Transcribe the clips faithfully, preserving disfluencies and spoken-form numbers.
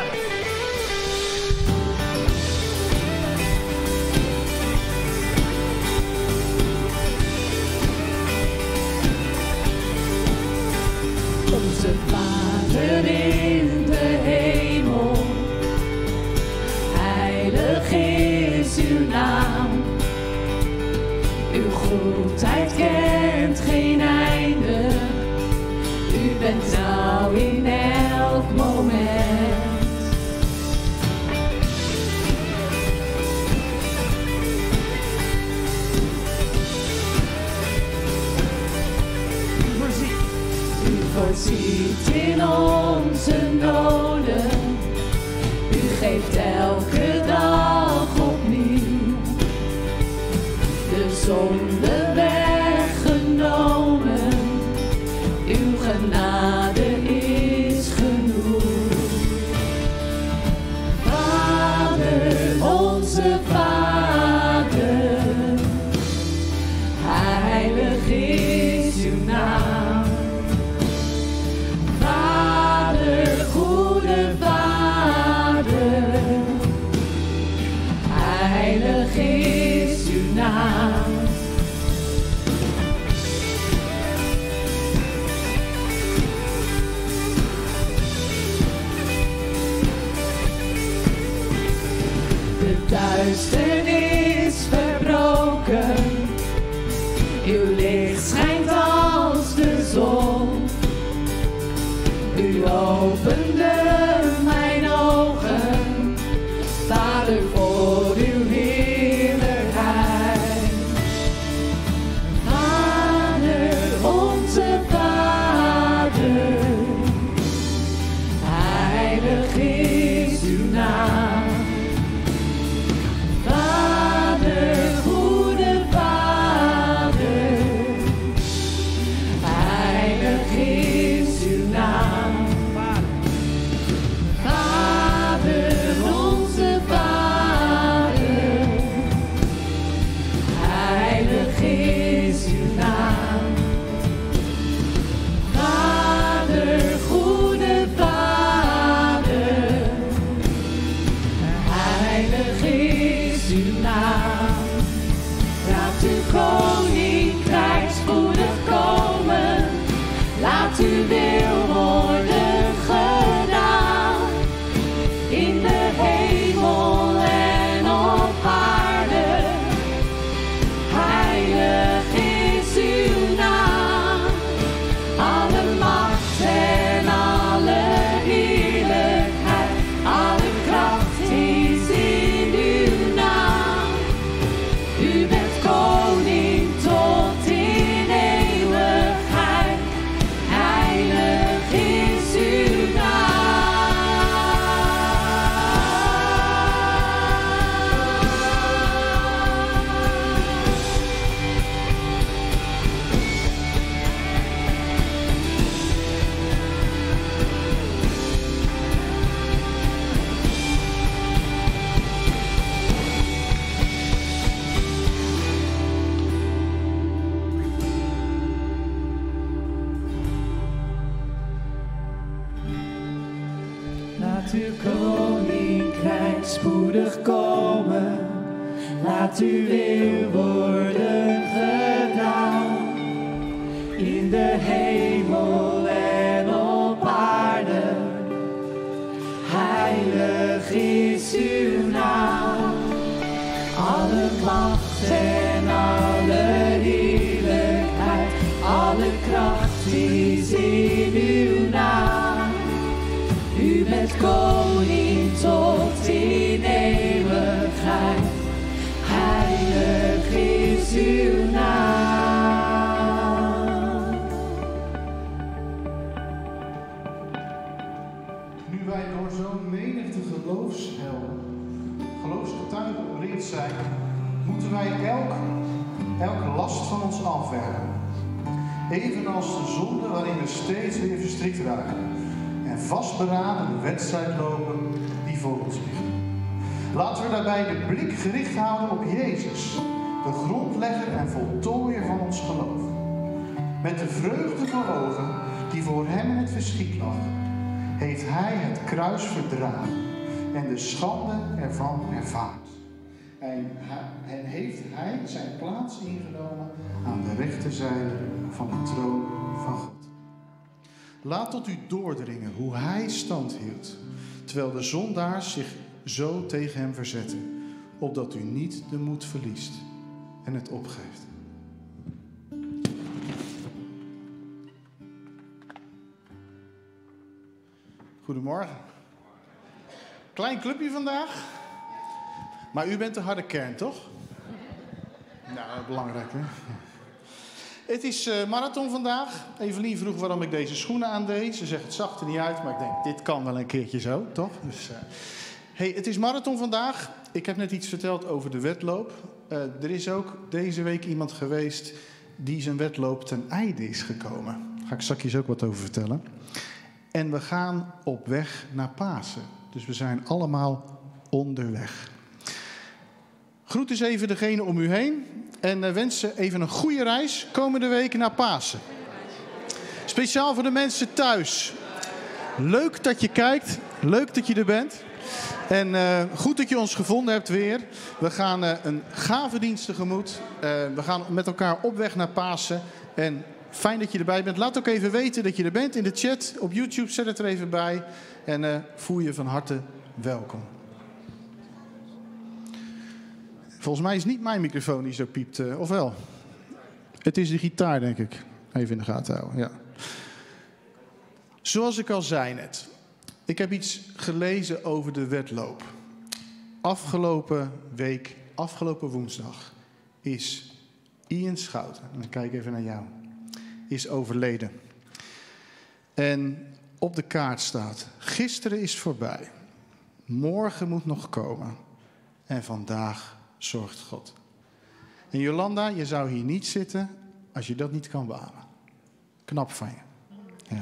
Onze Vader in de hemel, heilig is uw naam. Uw goedheid kent geen einde, u bent trouw in elk moment. Voorziet in onze noden, u geeft elke dag opnieuw de zonde weggenomen, uw genade is genoeg. Vader, onze Vader, heilig is uw naam. Goede Vader, heilig is uw naam. De duisternis verbroken, uw licht schijnt als de zon. U opende mijn ogen, Vader, voor uw heerlijkheid. Vader, onze Vader, heilig is uw naam. Vader, goede Vader, heilig is uw naam. Koninkrijk spoedig komen, laat uw wil worden gedaan, in de hemel en op aarde. Heilig is uw naam, alle macht en alle heerlijkheid, alle kracht is in uw naam. U bent koning tot in eeuwigheid, heilig is uw naam. Laat uw koninkrijk spoedig komen, laat uw wil worden gedaan, in de hemel en op aarde. Heilig is uw naam, alle macht en alle heerlijkheid, alle kracht is in uw naam. U bent koning tot in eeuwigheid, heilig is uw naam. Nu wij door zo'n menigte geloofshelden, geloofsgetuigen omringd zijn, moeten wij elk, elke last van ons afwerpen. Evenals de zonde waarin we steeds weer verstrikt raken. En vastberaden de wedstrijd lopen die voor ons ligt. Laten we daarbij de blik gericht houden op Jezus, de grondlegger en voltooier van ons geloof. Met de vreugde voor ogen die voor hem in het verschiet lag. heeft hij het kruis verdragen en de schande ervan ervaard. En, en heeft hij zijn plaats ingenomen aan de rechterzijde van de troon van God. Laat tot u doordringen hoe hij stand hield, terwijl de zondaars zich zo tegen hem verzetten, opdat u niet de moed verliest en het opgeeft. Goedemorgen. Klein clubje vandaag. Maar u bent de harde kern, toch? Nou, belangrijk, hè? Het is uh, marathon vandaag. Evelien vroeg waarom ik deze schoenen aandeed. Ze zegt, het zag er niet uit, maar ik denk, dit kan wel een keertje zo, toch? Dus, uh... hey, het is marathon vandaag. Ik heb net iets verteld over de wedloop. Uh, er is ook deze week iemand geweest die zijn wedloop ten einde is gekomen. Daar ga ik straks ook wat over vertellen. En we gaan op weg naar Pasen. Dus we zijn allemaal onderweg. Groet eens even degene om u heen. En uh, wens ze even een goede reis komende week naar Pasen. Speciaal voor de mensen thuis. Leuk dat je kijkt. Leuk dat je er bent. En uh, goed dat je ons gevonden hebt weer. We gaan uh, een gave dienst tegemoet. Uh, we gaan met elkaar op weg naar Pasen. En fijn dat je erbij bent. Laat ook even weten dat je er bent in de chat. Op YouTube, zet het er even bij. En uh, voel je van harte welkom. Volgens mij is het niet mijn microfoon die zo piept, uh, of wel? Het is de gitaar, denk ik. Even in de gaten houden, ja. Zoals ik al zei net. Ik heb iets gelezen over de wedloop. Afgelopen week, afgelopen woensdag, is Ian Schouten, en ik kijk even naar jou, is overleden. En op de kaart staat, gisteren is voorbij. Morgen moet nog komen. En vandaag zorgt God. En Jolanda, je zou hier niet zitten als je dat niet kan beamen. Knap van je. Ja.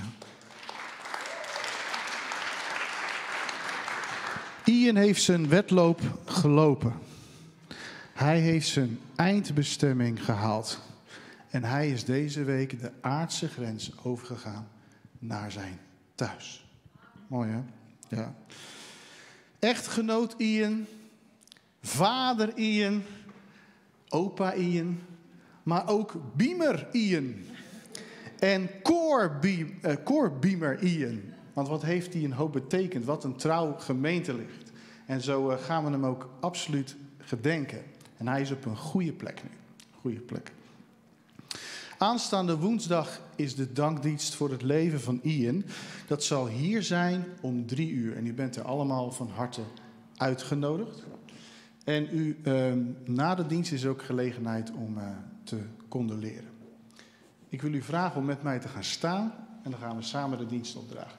Ian heeft zijn wedloop gelopen. Hij heeft zijn eindbestemming gehaald. En hij is deze week de aardse grens overgegaan naar zijn thuis. Mooi, hè? Ja. Echtgenoot Ian, vader Ian, opa Ian, maar ook Beamer Ian. En koorbeamer uh, Ian. Want wat heeft hij een hoop betekend? Wat een trouw gemeentelicht. En zo uh, gaan we hem ook absoluut gedenken. En hij is op een goede plek nu. Goede plek. Aanstaande woensdag is de dankdienst voor het leven van Ian. Dat zal hier zijn om drie uur. En u bent er allemaal van harte uitgenodigd. En u, uh, na de dienst is ook gelegenheid om uh, te condoleren. Ik wil u vragen om met mij te gaan staan. En dan gaan we samen de dienst opdragen.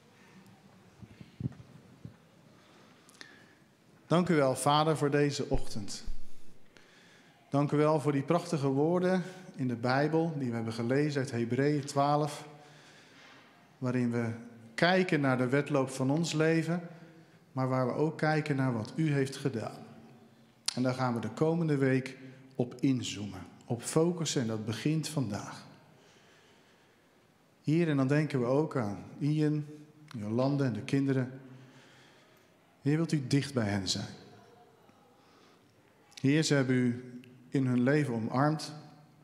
Dank u wel, Vader, voor deze ochtend. Dank u wel voor die prachtige woorden in de Bijbel die we hebben gelezen uit Hebreeën twaalf. Waarin we kijken naar de wedloop van ons leven, maar waar we ook kijken naar wat u heeft gedaan. En daar gaan we de komende week op inzoomen, op focussen en dat begint vandaag. Hier en dan denken we ook aan Ian, Jolande en de kinderen. Heer, wilt u dicht bij hen zijn. Heer, ze hebben u in hun leven omarmd.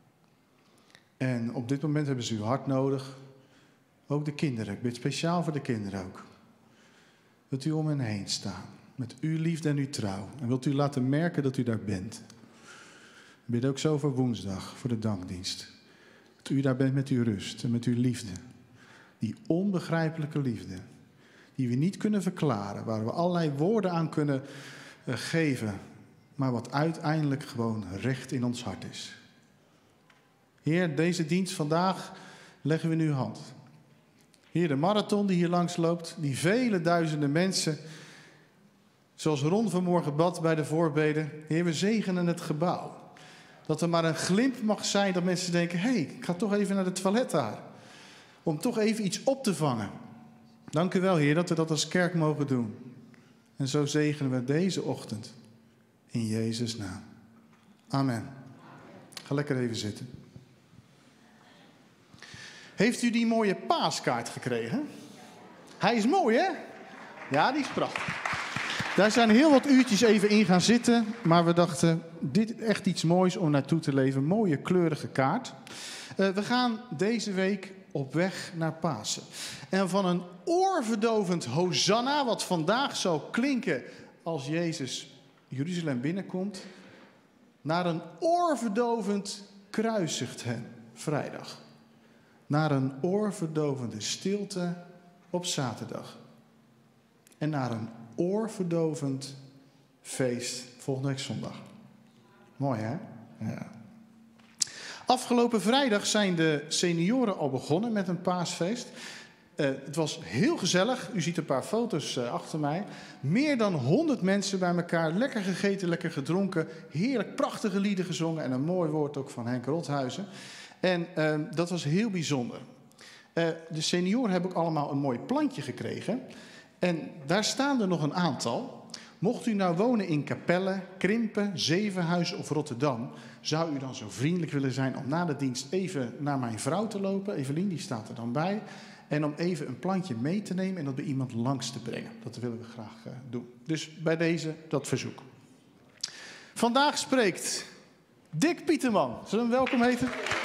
En op dit moment hebben ze uw hart nodig. Ook de kinderen. Ik bid speciaal voor de kinderen ook. Wilt u om hen heen staan. Met uw liefde en uw trouw. En wilt u laten merken dat u daar bent. Ik bid ook zo voor woensdag, voor de dankdienst. Dat u daar bent met uw rust en met uw liefde. Die onbegrijpelijke liefde. Die we niet kunnen verklaren. Waar we allerlei woorden aan kunnen uh, geven. Maar wat uiteindelijk gewoon recht in ons hart is. Heer, deze dienst vandaag leggen we in uw hand. Heer, de marathon die hier langs loopt. Die vele duizenden mensen. Zoals Ron vanmorgen bad bij de voorbeden. Heer, we zegenen het gebouw. Dat er maar een glimp mag zijn dat mensen denken. Hé, hey, ik ga toch even naar het toilet daar. Om toch even iets op te vangen. Dank u wel, Heer, dat we dat als kerk mogen doen. En zo zegenen we deze ochtend. In Jezus' naam. Amen. Ga lekker even zitten. Heeft u die mooie paaskaart gekregen? Hij is mooi, hè? Ja, die is prachtig. Daar zijn heel wat uurtjes even in gaan zitten. Maar we dachten, dit is echt iets moois om naartoe te leven. Mooie kleurige kaart. Uh, we gaan deze week op weg naar Pasen. En van een oorverdovend Hosanna, wat vandaag zou klinken als Jezus Jeruzalem binnenkomt, naar een oorverdovend kruisigt hem vrijdag. Naar een oorverdovende stilte op zaterdag. En naar een oorverdovend feest volgende week zondag. Mooi, hè? Ja. Afgelopen vrijdag zijn de senioren al begonnen met een paasfeest. Uh, het was heel gezellig. U ziet een paar foto's uh, achter mij. Meer dan honderd mensen bij elkaar. Lekker gegeten, lekker gedronken. Heerlijk prachtige lieden gezongen. En een mooi woord ook van Henk Rothuizen. En uh, dat was heel bijzonder. Uh, de senioren hebben ook allemaal een mooi plantje gekregen. En daar staan er nog een aantal. Mocht u nou wonen in Capelle, Krimpen, Zevenhuizen of Rotterdam, zou u dan zo vriendelijk willen zijn om na de dienst even naar mijn vrouw te lopen. Evelien, die staat er dan bij. En om even een plantje mee te nemen en dat bij iemand langs te brengen. Dat willen we graag uh, doen. Dus bij deze dat verzoek. Vandaag spreekt Dick Pieterman. Zullen we hem welkom heten?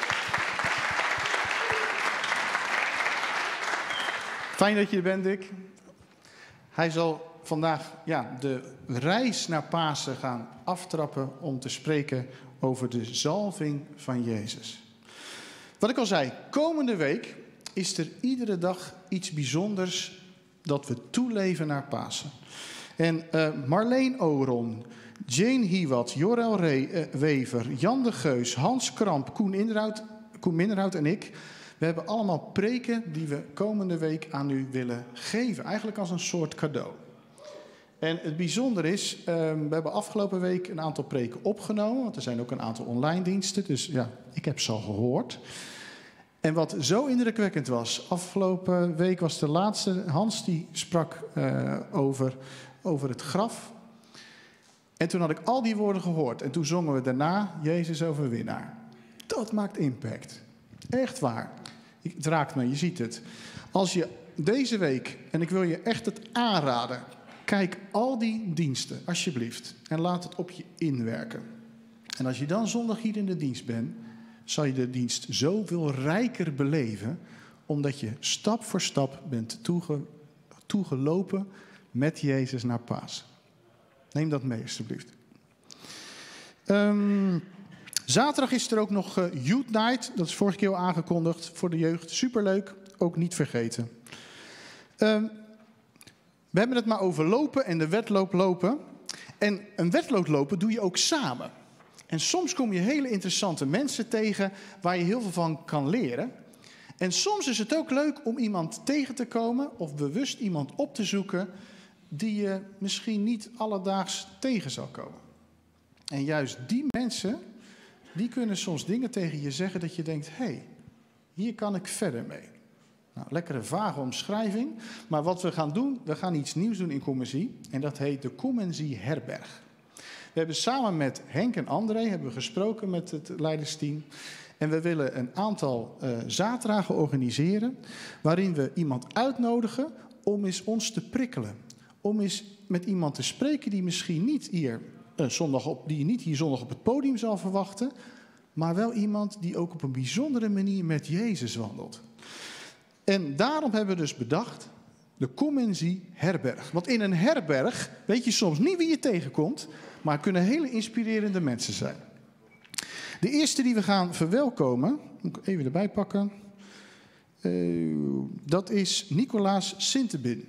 Fijn dat je er bent, Dick. Hij zal vandaag ja, de reis naar Pasen gaan aftrappen om te spreken over de zalving van Jezus. Wat ik al zei, komende week is er iedere dag iets bijzonders dat we toeleven naar Pasen. En uh, Marleen Oron, Jane Hiewat, Jorel Re- uh, Wever, Jan de Geus, Hans Kramp, Koen, Inderhout, Koen Minderhout en ik, we hebben allemaal preken die we komende week aan u willen geven. Eigenlijk als een soort cadeau. En het bijzondere is, uh, we hebben afgelopen week een aantal preken opgenomen. Want er zijn ook een aantal online diensten. Dus ja, ik heb ze al gehoord. En wat zo indrukwekkend was, afgelopen week was de laatste. Hans die sprak uh, over, over het graf. En toen had ik al die woorden gehoord. En toen zongen we daarna Jezus overwinnaar. Dat maakt impact. Echt waar. Het raakt me, je ziet het. Als je deze week, en ik wil je echt het aanraden, kijk al die diensten, alsjeblieft. En laat het op je inwerken. En als je dan zondag hier in de dienst bent, zal je de dienst zoveel rijker beleven, omdat je stap voor stap bent toege, toegelopen met Jezus naar Pasen. Neem dat mee, alsjeblieft. Um, Zaterdag is er ook nog uh, Youth Night. Dat is vorige keer al aangekondigd voor de jeugd. Superleuk, ook niet vergeten. Um, we hebben het maar over lopen en de wedloop lopen. En een wedloop lopen doe je ook samen. En soms kom je hele interessante mensen tegen waar je heel veel van kan leren. En soms is het ook leuk om iemand tegen te komen of bewust iemand op te zoeken die je misschien niet alledaags tegen zal komen. En juist die mensen, die kunnen soms dingen tegen je zeggen dat je denkt, hé, hey, hier kan ik verder mee. Nou, lekkere vage omschrijving. Maar wat we gaan doen, we gaan iets nieuws doen in Commensie. En dat heet de Commensie Herberg. We hebben samen met Henk en André hebben we gesproken met het leidersteam. En we willen een aantal uh, zaterdagen organiseren waarin we iemand uitnodigen om eens ons te prikkelen. Om eens met iemand te spreken die misschien niet hier, uh, zondag op, die je niet hier zondag op het podium zal verwachten, maar wel iemand die ook op een bijzondere manier met Jezus wandelt. En daarom hebben we dus bedacht de Commensie Herberg. Want in een herberg weet je soms niet wie je tegenkomt, maar kunnen hele inspirerende mensen zijn. De eerste die we gaan verwelkomen, moet ik even erbij pakken, uh, dat is Nicolaas Sintebin.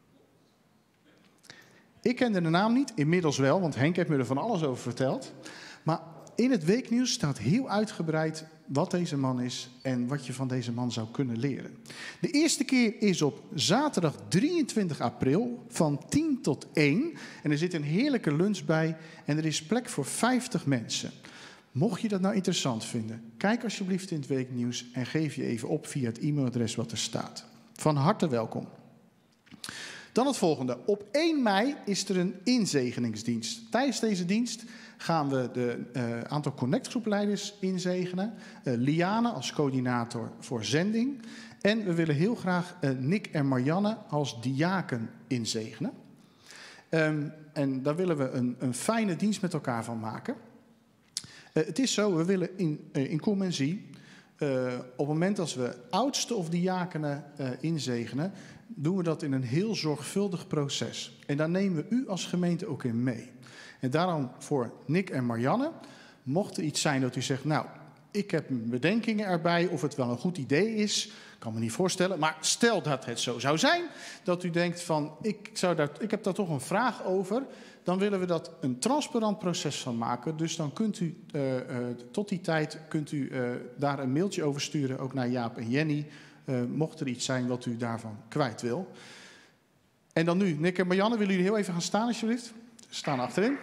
Ik kende de naam niet, inmiddels wel, want Henk heeft me er van alles over verteld. Maar in het weeknieuws staat heel uitgebreid wat deze man is en wat je van deze man zou kunnen leren. De eerste keer is op zaterdag drieëntwintig april van tien tot één. En er zit een heerlijke lunch bij en er is plek voor vijftig mensen. Mocht je dat nou interessant vinden, kijk alsjeblieft in het weeknieuws en geef je even op via het e-mailadres wat er staat. Van harte welkom. Dan het volgende. Op één mei is er een inzegeningsdienst. Tijdens deze dienst gaan we de uh, aantal connectgroepleiders inzegenen. Uh, Liane als coördinator voor zending. En we willen heel graag uh, Nick en Marianne als diaken inzegenen. Um, en daar willen we een, een fijne dienst met elkaar van maken. Uh, het is zo, we willen in, uh, in Commensie, uh, op het moment als we oudsten of diakenen uh, inzegenen, doen we dat in een heel zorgvuldig proces. En daar nemen we u als gemeente ook in mee. En daarom voor Nick en Marianne, mocht er iets zijn dat u zegt, nou, ik heb bedenkingen erbij of het wel een goed idee is, kan me niet voorstellen. Maar stel dat het zo zou zijn, dat u denkt van, ik, zou daar, ik heb daar toch een vraag over, dan willen we dat een transparant proces van maken. Dus dan kunt u uh, uh, tot die tijd kunt u uh, daar een mailtje over sturen, ook naar Jaap en Jenny, uh, mocht er iets zijn wat u daarvan kwijt wil. En dan nu, Nick en Marianne, willen jullie heel even gaan staan alsjeblieft? Ze staan achterin.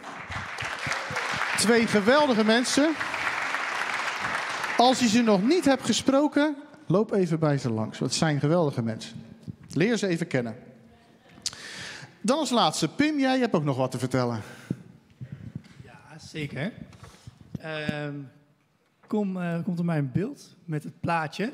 Twee geweldige mensen. Als je ze nog niet hebt gesproken, loop even bij ze langs. Want het zijn geweldige mensen. Leer ze even kennen. Dan als laatste, Pim, jij hebt ook nog wat te vertellen. Ja, zeker. Uh, kom, uh, komt er maar in beeld met het plaatje.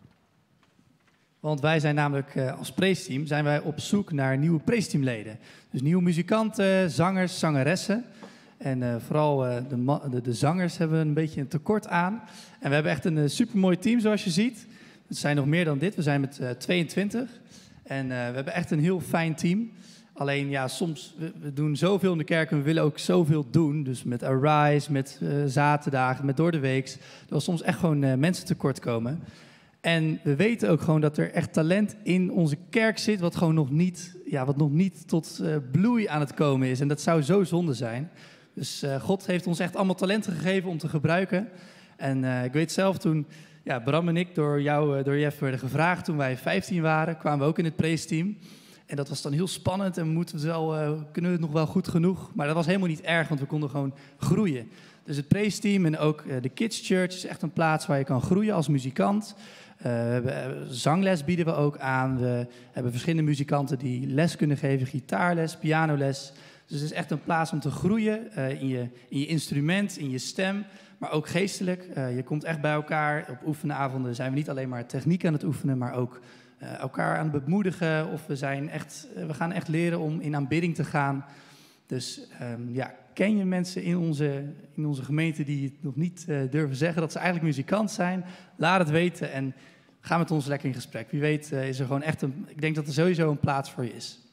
Want wij zijn namelijk uh, als Praise-team zijn wij op zoek naar nieuwe Praise-teamleden. Dus nieuwe muzikanten, zangers, zangeressen. En uh, vooral uh, de, de, de zangers hebben een beetje een tekort aan. En we hebben echt een uh, supermooi team zoals je ziet. Het zijn nog meer dan dit. We zijn met uh, tweeëntwintig. En uh, we hebben echt een heel fijn team. Alleen ja, soms, we, we doen zoveel in de kerk en we willen ook zoveel doen. Dus met Arise, met uh, zaterdagen, met Door de Weeks. Dat we soms echt gewoon uh, mensen tekort komen. En we weten ook gewoon dat er echt talent in onze kerk zit, wat gewoon nog niet, ja, wat nog niet tot uh, bloei aan het komen is. En dat zou zo zonde zijn. Dus uh, God heeft ons echt allemaal talenten gegeven om te gebruiken. En uh, ik weet zelf toen, ja, Bram en ik door jou, uh, door Jeff werden gevraagd toen wij vijftien waren, kwamen we ook in het Praise-team. En dat was dan heel spannend en moeten we wel, uh, kunnen we het nog wel goed genoeg. Maar dat was helemaal niet erg, want we konden gewoon groeien. Dus het Praise-team en ook uh, de Kids Church is echt een plaats waar je kan groeien als muzikant. Uh, we hebben, zangles bieden we ook aan. We hebben verschillende muzikanten die les kunnen geven. Gitaarles, pianoles. Dus het is echt een plaats om te groeien uh, in, je, in je instrument, in je stem. Maar ook geestelijk. Uh, je komt echt bij elkaar. Op oefenavonden zijn we niet alleen maar techniek aan het oefenen, maar ook uh, elkaar aan het bemoedigen. Of we, zijn echt, uh, we gaan echt leren om in aanbidding te gaan. Dus um, ja, ken je mensen in onze, in onze gemeente die het nog niet uh, durven zeggen dat ze eigenlijk muzikant zijn? Laat het weten en ga met ons lekker in gesprek. Wie weet uh, is er gewoon echt een... Ik denk dat er sowieso een plaats voor je is.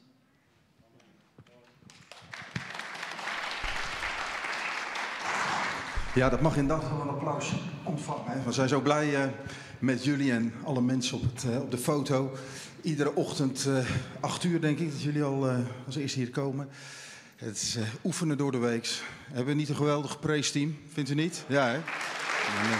Ja, dat mag inderdaad wel een applaus ontvangen. Hè? We zijn zo blij uh, met jullie en alle mensen op, het, uh, op de foto. Iedere ochtend uh, acht uur denk ik dat jullie al uh, als eerste hier komen. Het is uh, oefenen door de week. Hebben we niet een geweldig Praise-team? Vindt u niet? Ja, hè? Amen.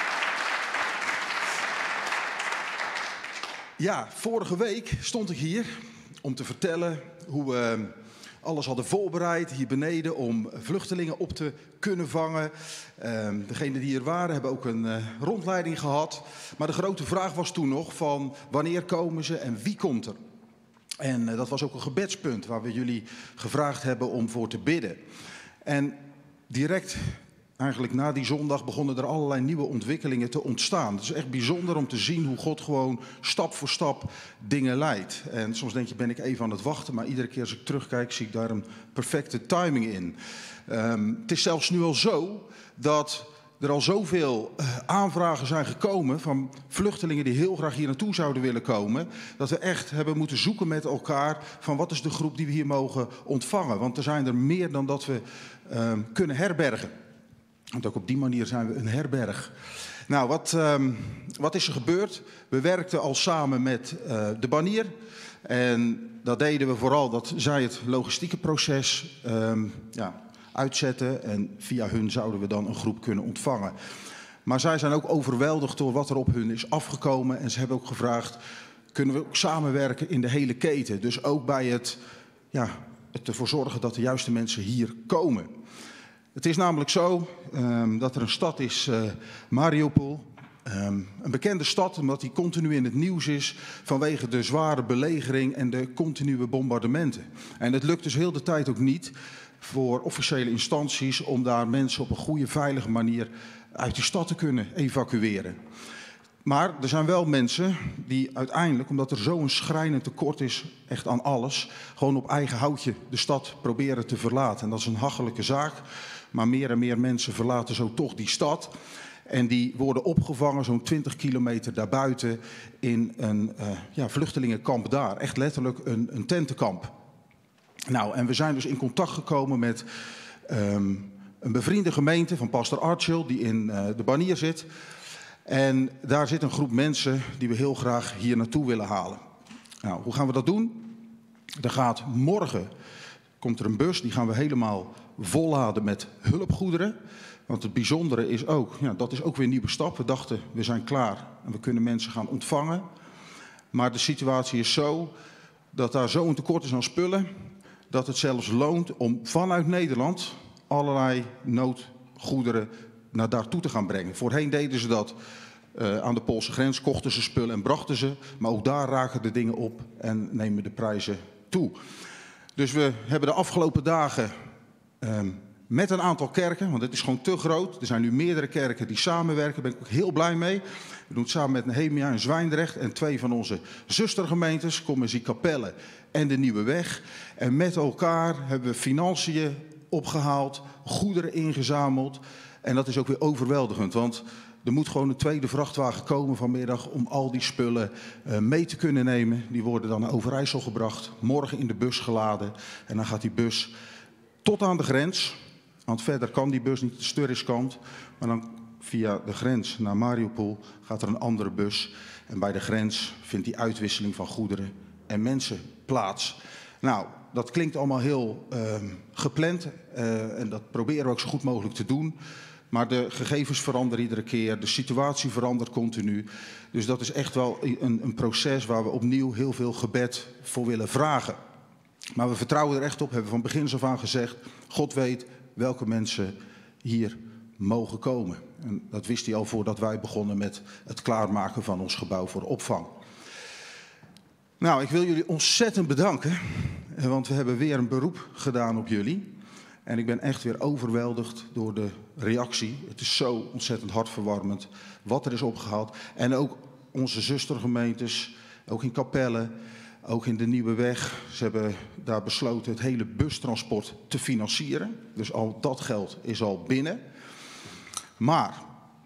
Ja, vorige week stond ik hier om te vertellen hoe we alles hadden voorbereid hier beneden om vluchtelingen op te kunnen vangen. Uh, degenen die hier waren hebben ook een uh, rondleiding gehad. Maar de grote vraag was toen nog van wanneer komen ze en wie komt er? En uh, dat was ook een gebedspunt waar we jullie gevraagd hebben om voor te bidden. En direct, eigenlijk na die zondag, begonnen er allerlei nieuwe ontwikkelingen te ontstaan. Het is echt bijzonder om te zien hoe God gewoon stap voor stap dingen leidt. En soms denk je, ben ik even aan het wachten, maar iedere keer als ik terugkijk, zie ik daar een perfecte timing in. Um, het is zelfs nu al zo dat er al zoveel uh, aanvragen zijn gekomen van vluchtelingen die heel graag hier naartoe zouden willen komen, dat we echt hebben moeten zoeken met elkaar van wat is de groep die we hier mogen ontvangen. Want er zijn er meer dan dat we uh, kunnen herbergen. Want ook op die manier zijn we een herberg. Nou, wat, um, wat is er gebeurd? We werkten al samen met uh, de banier. En dat deden we vooral dat zij het logistieke proces um, ja, uitzetten. En via hun zouden we dan een groep kunnen ontvangen. Maar zij zijn ook overweldigd door wat er op hun is afgekomen. En ze hebben ook gevraagd, kunnen we ook samenwerken in de hele keten? Dus ook bij het, ja, het ervoor zorgen dat de juiste mensen hier komen. Het is namelijk zo um, dat er een stad is, uh, Mariupol, Um, een bekende stad, omdat die continu in het nieuws is vanwege de zware belegering en de continue bombardementen. En het lukt dus heel de tijd ook niet voor officiële instanties om daar mensen op een goede, veilige manier uit die stad te kunnen evacueren. Maar er zijn wel mensen die uiteindelijk, omdat er zo'n schrijnend tekort is, echt aan alles, gewoon op eigen houtje de stad proberen te verlaten. En dat is een hachelijke zaak, maar meer en meer mensen verlaten zo toch die stad. En die worden opgevangen zo'n twintig kilometer daarbuiten in een uh, ja, vluchtelingenkamp daar. Echt letterlijk een, een tentenkamp. Nou, en we zijn dus in contact gekomen met um, een bevriende gemeente van pastor Archil, die in uh, de Banier zit. En daar zit een groep mensen die we heel graag hier naartoe willen halen. Nou, hoe gaan we dat doen? Er gaat morgen, komt er een bus, die gaan we helemaal volladen met hulpgoederen. Want het bijzondere is ook, ja, dat is ook weer een nieuwe stap. We dachten, we zijn klaar en we kunnen mensen gaan ontvangen. Maar de situatie is zo dat daar zo'n tekort is aan spullen, dat het zelfs loont om vanuit Nederland allerlei noodgoederen naar daartoe te gaan brengen. Voorheen deden ze dat uh, aan de Poolse grens, kochten ze spullen en brachten ze. Maar ook daar raken de dingen op en nemen de prijzen toe. Dus we hebben de afgelopen dagen um, met een aantal kerken, want het is gewoon te groot. Er zijn nu meerdere kerken die samenwerken, daar ben ik ook heel blij mee. We doen het samen met Nehemia in Zwijndrecht en twee van onze zustergemeentes, Commissie Capelle en de Nieuwe Weg. En met elkaar hebben we financiën opgehaald, goederen ingezameld. En dat is ook weer overweldigend, want er moet gewoon een tweede vrachtwagen komen vanmiddag om al die spullen uh, mee te kunnen nemen. Die worden dan naar Overijssel gebracht, morgen in de bus geladen. En dan gaat die bus tot aan de grens, want verder kan die bus niet, te riskant. Maar dan via de grens naar Mariupol gaat er een andere bus. En bij de grens vindt die uitwisseling van goederen en mensen plaats. Nou, dat klinkt allemaal heel uh, gepland uh, en dat proberen we ook zo goed mogelijk te doen. Maar de gegevens veranderen iedere keer, de situatie verandert continu. Dus dat is echt wel een, een proces waar we opnieuw heel veel gebed voor willen vragen. Maar we vertrouwen er echt op, hebben van begin af aan gezegd, God weet welke mensen hier mogen komen. En dat wist hij al voordat wij begonnen met het klaarmaken van ons gebouw voor opvang. Nou, ik wil jullie ontzettend bedanken, want we hebben weer een beroep gedaan op jullie. En ik ben echt weer overweldigd door de reactie. Het is zo ontzettend hartverwarmend wat er is opgehaald. En ook onze zustergemeentes, ook in Capelle, ook in de Nieuwe Weg. Ze hebben daar besloten het hele bustransport te financieren. Dus al dat geld is al binnen. Maar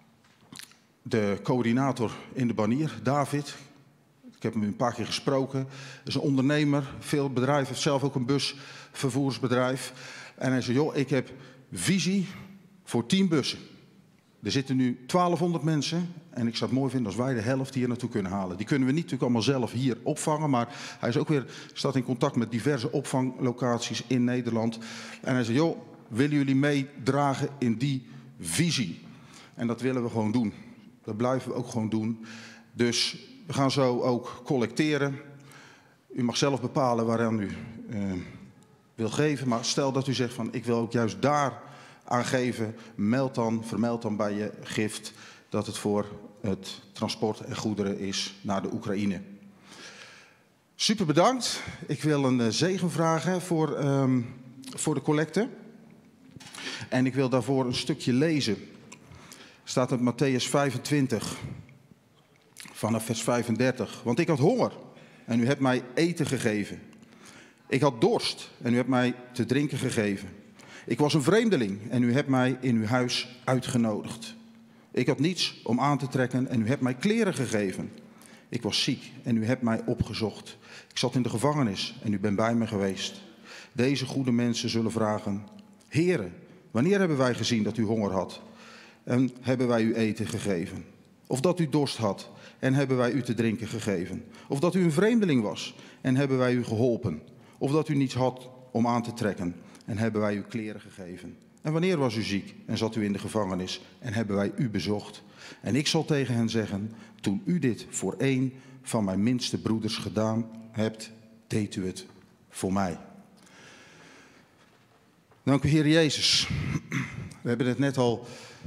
de coördinator in de Banier, David, ik heb hem een paar keer gesproken, is een ondernemer, veel bedrijven, heeft zelf ook een busvervoersbedrijf. En hij zei, joh, ik heb visie voor tien bussen. Er zitten nu twaalfhonderd mensen en ik zou het mooi vinden als wij de helft hier naartoe kunnen halen. Die kunnen we niet natuurlijk allemaal zelf hier opvangen, maar hij is ook weer, staat in contact met diverse opvanglocaties in Nederland. En hij zei, joh, willen jullie meedragen in die visie? En dat willen we gewoon doen. Dat blijven we ook gewoon doen. Dus we gaan zo ook collecteren. U mag zelf bepalen waaraan u uh, wil geven, maar stel dat u zegt van ik wil ook juist daar aan geven, meld dan, vermeld dan bij je gift dat het voor het transport en goederen is naar de Oekraïne. Super bedankt. Ik wil een uh, zegen vragen voor, um, voor de collecte. En ik wil daarvoor een stukje lezen. Staat uit Matthäus vijfentwintig, vanaf vers vijfendertig. Want ik had honger en u hebt mij eten gegeven. Ik had dorst en u hebt mij te drinken gegeven. Ik was een vreemdeling en u hebt mij in uw huis uitgenodigd. Ik had niets om aan te trekken en u hebt mij kleren gegeven. Ik was ziek en u hebt mij opgezocht. Ik zat in de gevangenis en u bent bij me geweest. Deze goede mensen zullen vragen: Heere, wanneer hebben wij gezien dat u honger had en hebben wij u eten gegeven? Of dat u dorst had en hebben wij u te drinken gegeven? Of dat u een vreemdeling was en hebben wij u geholpen? Of dat u niets had om aan te trekken en hebben wij u kleren gegeven? En wanneer was u ziek en zat u in de gevangenis en hebben wij u bezocht? En ik zal tegen hen zeggen, toen u dit voor één van mijn minste broeders gedaan hebt, deed u het voor mij. Dank u, Heer Jezus. We hebben het net al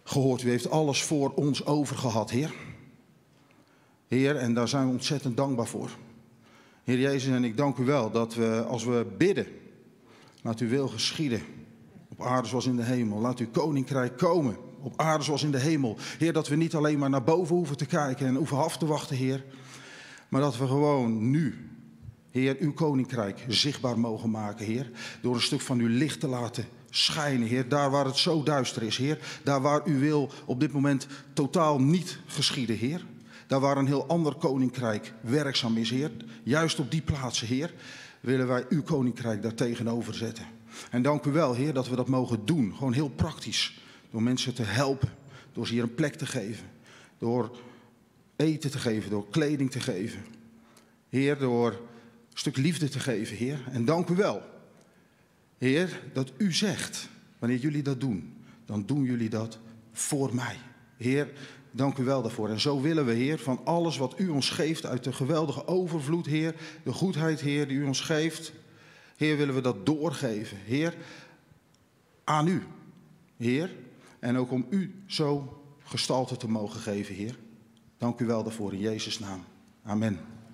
gehoord. U heeft alles voor ons over gehad, Heer. Heer, en daar zijn we ontzettend dankbaar voor. Heer Jezus, en ik dank u wel dat we, als we bidden, laat uw wil geschieden. Op aarde zoals in de hemel. Laat uw koninkrijk komen. Op aarde zoals in de hemel. Heer, dat we niet alleen maar naar boven hoeven te kijken en hoeven af te wachten, Heer. Maar dat we gewoon nu, Heer, uw koninkrijk zichtbaar mogen maken, Heer. Door een stuk van uw licht te laten schijnen, Heer. Daar waar het zo duister is, Heer. Daar waar uw wil op dit moment totaal niet geschieden, Heer. Daar waar een heel ander koninkrijk werkzaam is, Heer. Juist op die plaatsen, Heer, willen wij uw koninkrijk daar tegenover zetten. En dank u wel, Heer, dat we dat mogen doen. Gewoon heel praktisch. Door mensen te helpen. Door ze hier een plek te geven. Door eten te geven. Door kleding te geven. Heer, door een stuk liefde te geven, Heer. En dank u wel, Heer, dat u zegt, wanneer jullie dat doen, dan doen jullie dat voor mij. Heer, dank u wel daarvoor. En zo willen we, Heer, van alles wat u ons geeft, uit de geweldige overvloed, Heer, de goedheid, Heer, die u ons geeft, Heer, willen we dat doorgeven, Heer, aan u, Heer. En ook om u zo gestalte te mogen geven, Heer. Dank u wel daarvoor, in Jezus' naam. Amen.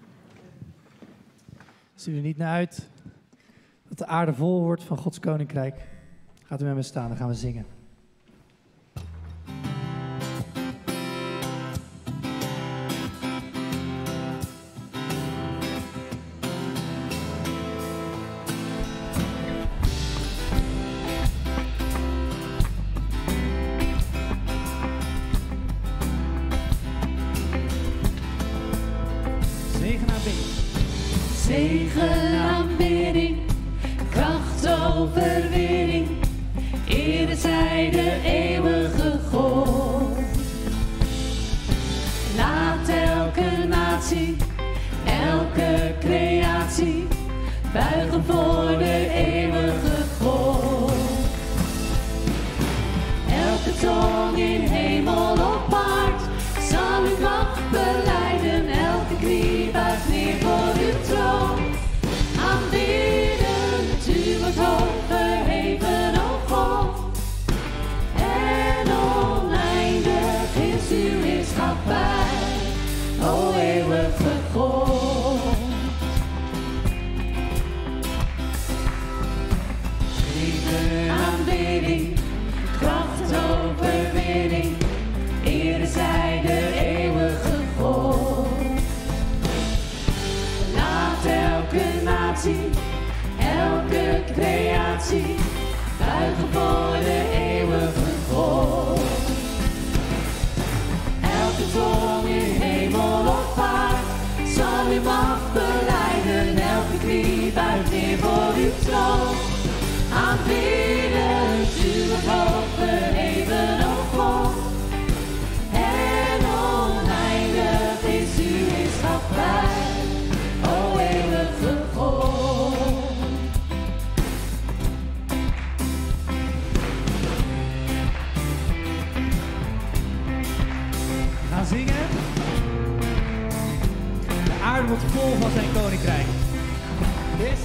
Ziet u er niet naar uit dat de aarde vol wordt van Gods koninkrijk? Gaat u met me staan, dan gaan we zingen. Zegen, aanbidding, kracht, overwinning, ere zij de eeuwige God. Laat elke natie, elke creatie, buigen voor de eeuwige God. Elke tong in hemel op aard, zal uw macht belijden, elke knie buigt neer voor uw troon. Aanbiddend, u wordt hoog verheven, o God. En oneindig is uw heerschappij, o eeuwige God. Zegen, aanbidding, kracht, overwinning, ere zij de eeuwige God. Laat elke natie, elke creatie, buigen voor de eeuwige God. Elke tong in hemel of aard, zal uw macht belijden, elke knie buigt neer voor uw troon. Aanbiddend, u wordt hoog verheven, o God. En oneindig is uw heerschappij, o eeuwige God. We gaan zingen. De aarde wordt vol van zijn koninkrijk. Yes.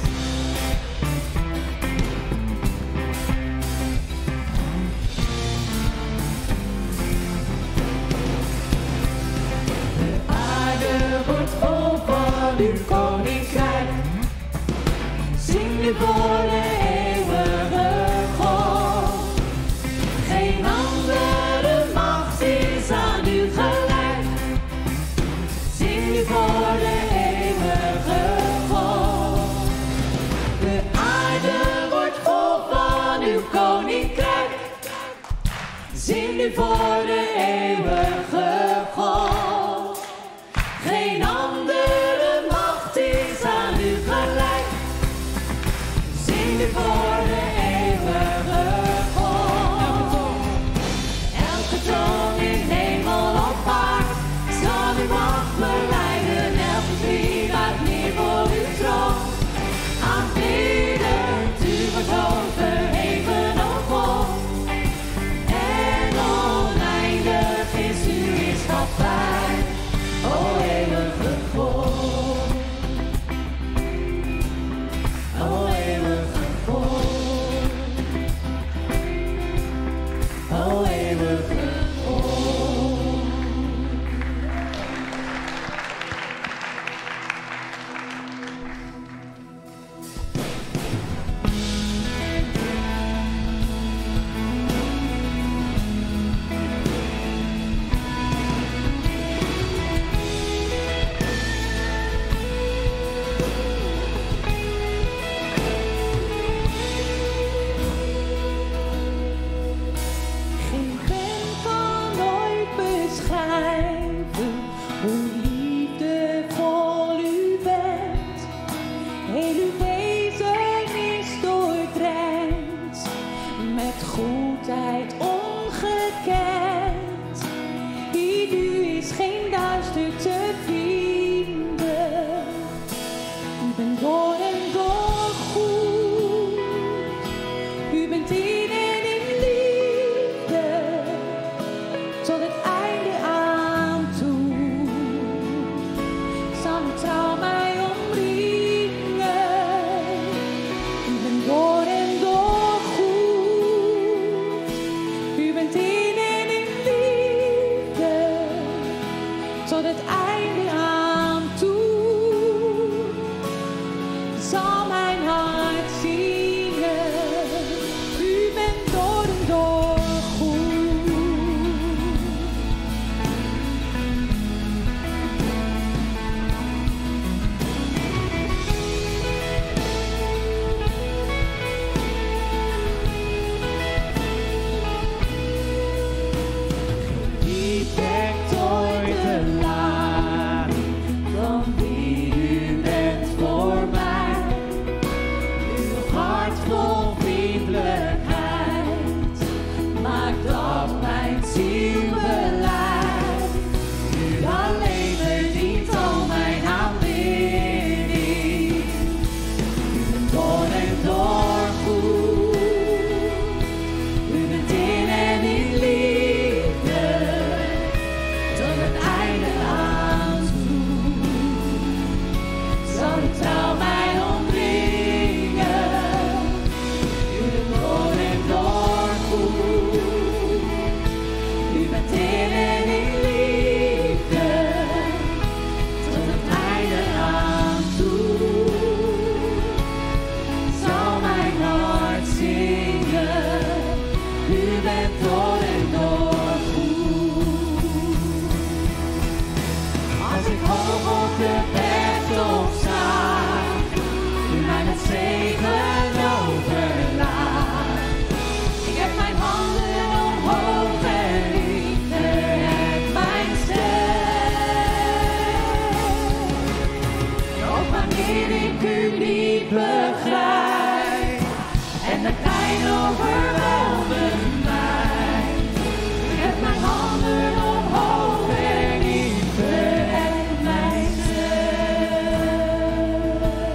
Wordt vol van uw koninkrijk. Zing nu voor de eeuwige God. Geen andere macht is aan u gelijk. Zing nu voor de eeuwige God. De aarde wordt vol van uw koninkrijk. Zing nu voor de eeuwige God. Geen andere macht is aan u gelijk. Zing nu voor de eeuwige God. Elke tong in hemel op aard, zal uw macht belijden, elke knie buigt neer voor uw troon. Aanbiddend, u wordt hoog verheven, o God. En oneindig zal mijn hart zingen. U bent door en door goed. Wie trekt ooit de laan van wie u bent voor mij? Uw hart vol vriendelijkheid maakt dat mijn ziel beleidt. U alleen verdient al mijn aanbidding. U bent door en door goed. U bent in en in liefde tot het einde aan toe. Zal uw trouw mij omringen. U bent door en door goed. U bent in en in liefde tot het einde aan toe. Zal mijn hart zingen. U bent door en door goed. Als ik hoog op de bergtop sta, u mij met zegen overlaat. Ik heb mijn handen omhoog en ik verhef mijn stem. Ook wanneer ik u niet begrijp en de pijn overweldigt mij. Ik heb mijn handen omhoog en ik verhef mijn stem.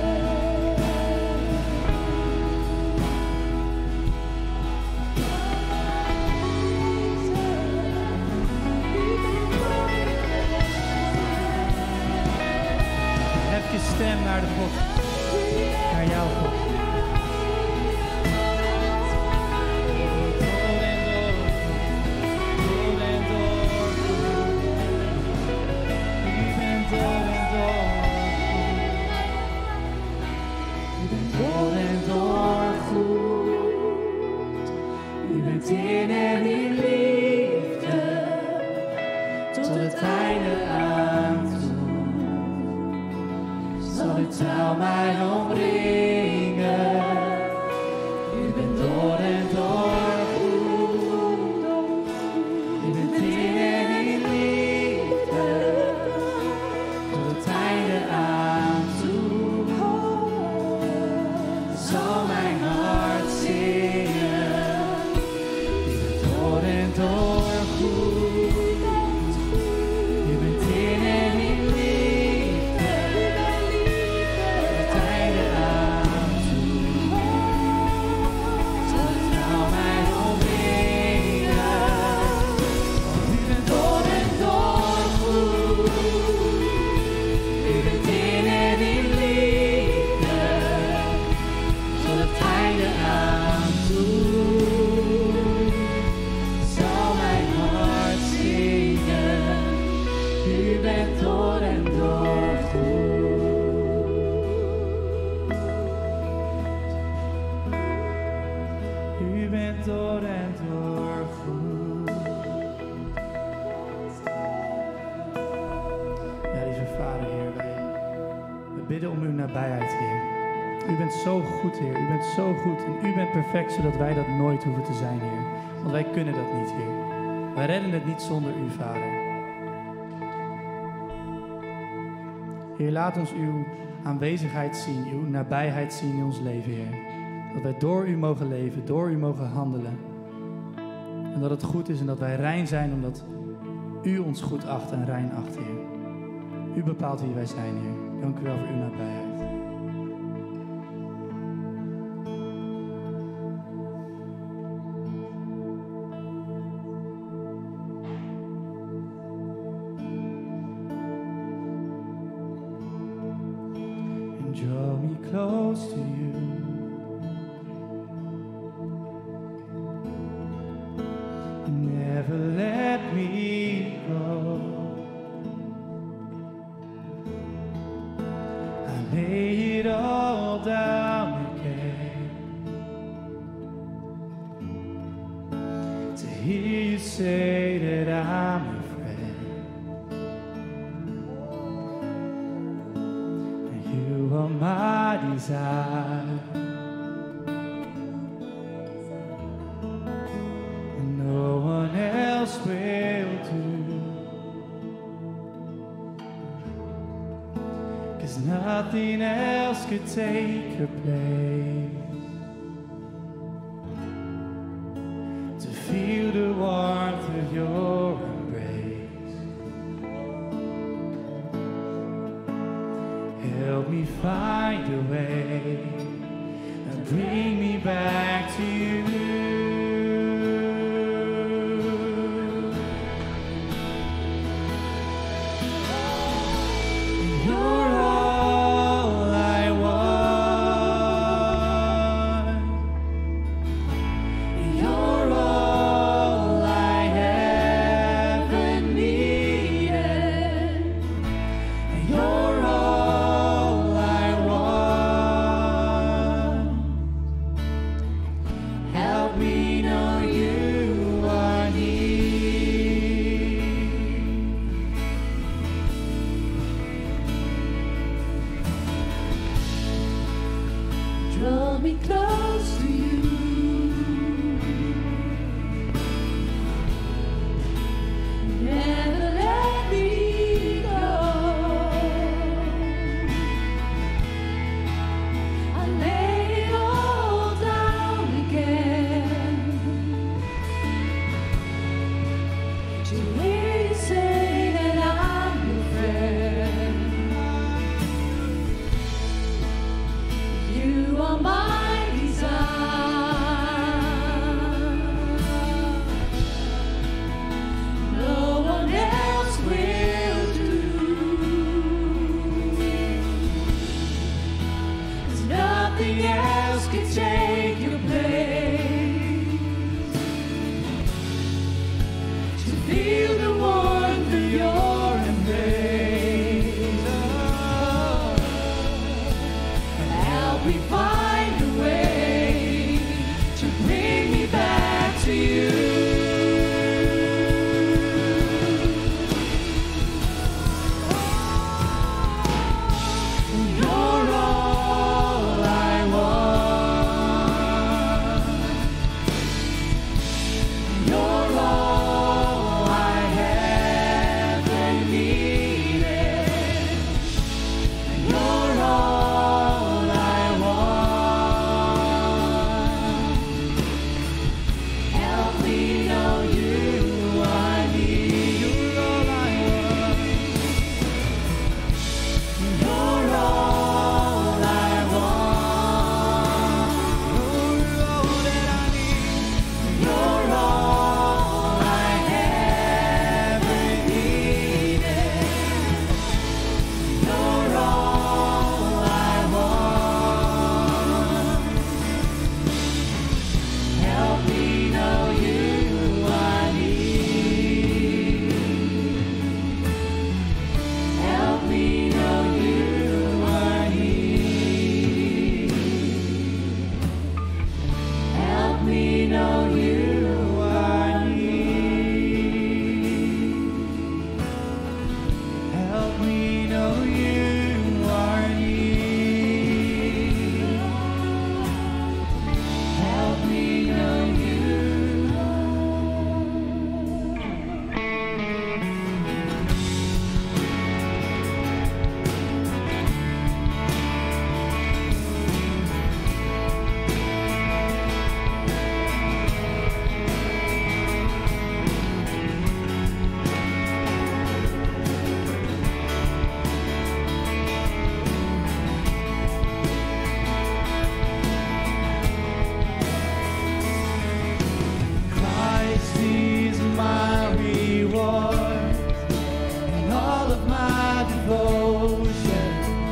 Hef je stem naar de God, naar jouw God. Door en door, door en door. U bent door en door. U bent door en door goed. U bent in en in liefde tot het einde aan toe. Zal uw trouw mij omringen. U bent door en door goed. U bent in en in liefde tot het einde aan toe. Zal mijn hart zingen. U bent door en door goed. U bent in en in liefde tot het einde aan toe. Zal uw trouw mij omringen. U bent door en door goed. U bent in en in liefde tot het einde aan toe. Zal mijn hart zingen. U bent door en door goed. U bent door en door goed. Ja, lieve Vader, Heer, wij we bidden om uw nabijheid, Heer. U bent zo goed, Heer. U bent zo goed en u bent perfect, zodat wij dat nooit hoeven te zijn, Heer. Want wij kunnen dat niet, Heer. Wij redden het niet zonder u, Vader. Heer, laat ons uw aanwezigheid zien, uw nabijheid zien in ons leven, Heer. Dat wij door u mogen leven, door u mogen handelen. En dat het goed is en dat wij rein zijn, omdat u ons goed acht en rein acht, Heer. U bepaalt wie wij zijn, Heer. Dank u wel voor uw nabijheid. And draw me close to you. Never let me go. I'm lay it all down again to hear you say that I'm your friend. You are my desire, and no one else will do. Nothing else could take your place. To feel the warmth of your embrace. Help me find a way and bring me back to you. Draw me close to you. Never let me go. I lay it all down again to hear you say that I'm your friend. You are my desire. No one else will do. 'Cause nothing else can take your place. To feel the warmth of your embrace. Help me find a way to bring me back to you. You're all I want. You're all I ever needed. You're all I want. Help me know you I need. You're all I want. You're all I want. You're all that I need. You're all I ever needed. You're all I want. Help me know you I need. Help me know you I need. Help me know you I need. Help me know you I need. Help me know you. Christ is my reward and all of my devotion.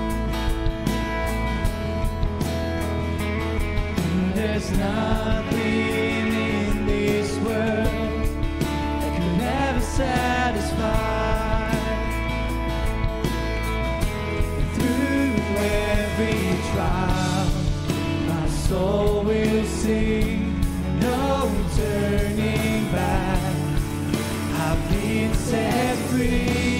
There's nothing in this world that can ever satisfy. Through sing, no turning back. I've been set free.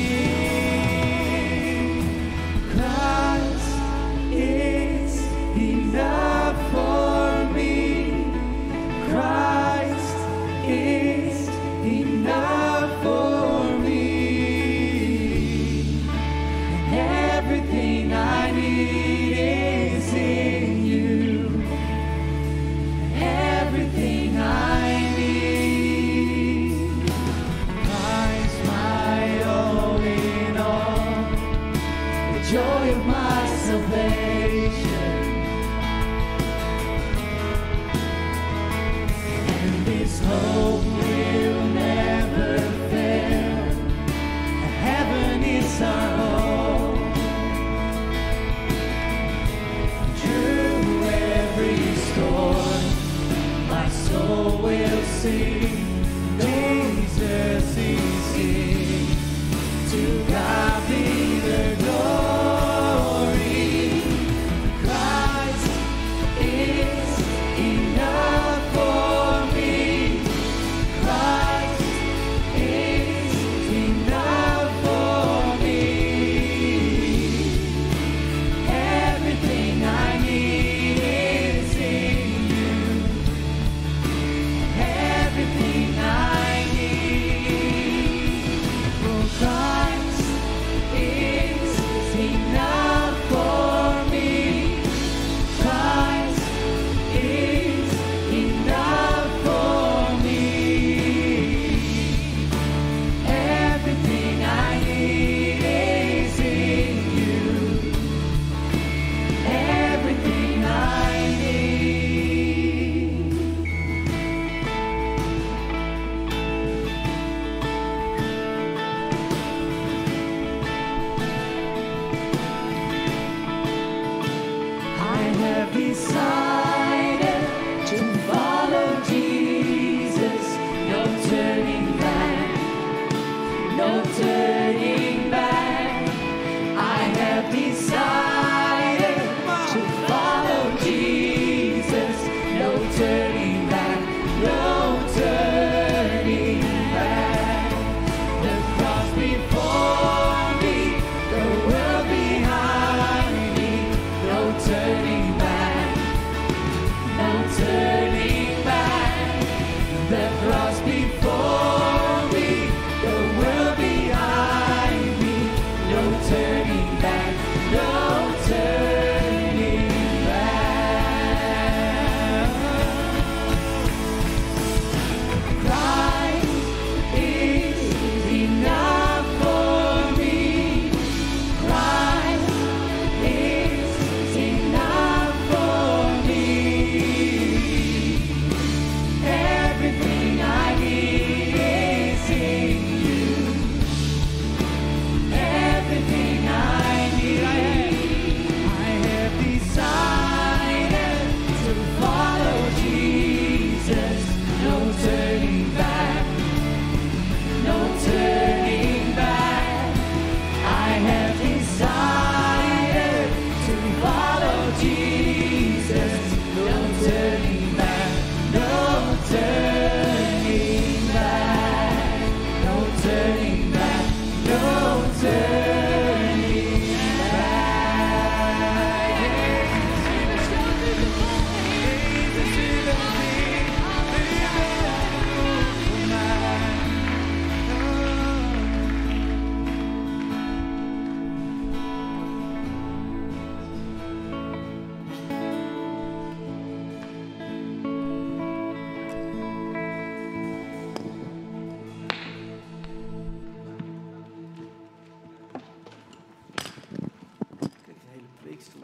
Christ is enough for me. Christ is enough for me. And everything I need is in you. Everything I need. Christ my all in all, the joy of my salvation. And this hope will never fail. Heaven is our home. Through every storm, my soul will sing. Jesus is King. To God be the glory. Christ is enough for me. Christ is enough for me. Everything I need is in you. Everything I need. For Christ is enough for me. Christ is enough for me. Everything I need is in you. Everything I need. I have decided to follow Jesus. No turning back. No turning back. I have decided to follow Jesus. No turning back. No turning back. The cross before me, the world behind me. No turning back. No turning back. The cross before me, the world behind me. No turning back. No turning back. Christ is enough for me. Christ is enough for me. Everything I need is in you. Everything I need. I have decided to follow Jesus. No turning back. No turning back. I have decided to follow Jesus. No turning back. No turning back. No turning back. No turning back. Jesus is the King. Kijk, een hele preekstoel.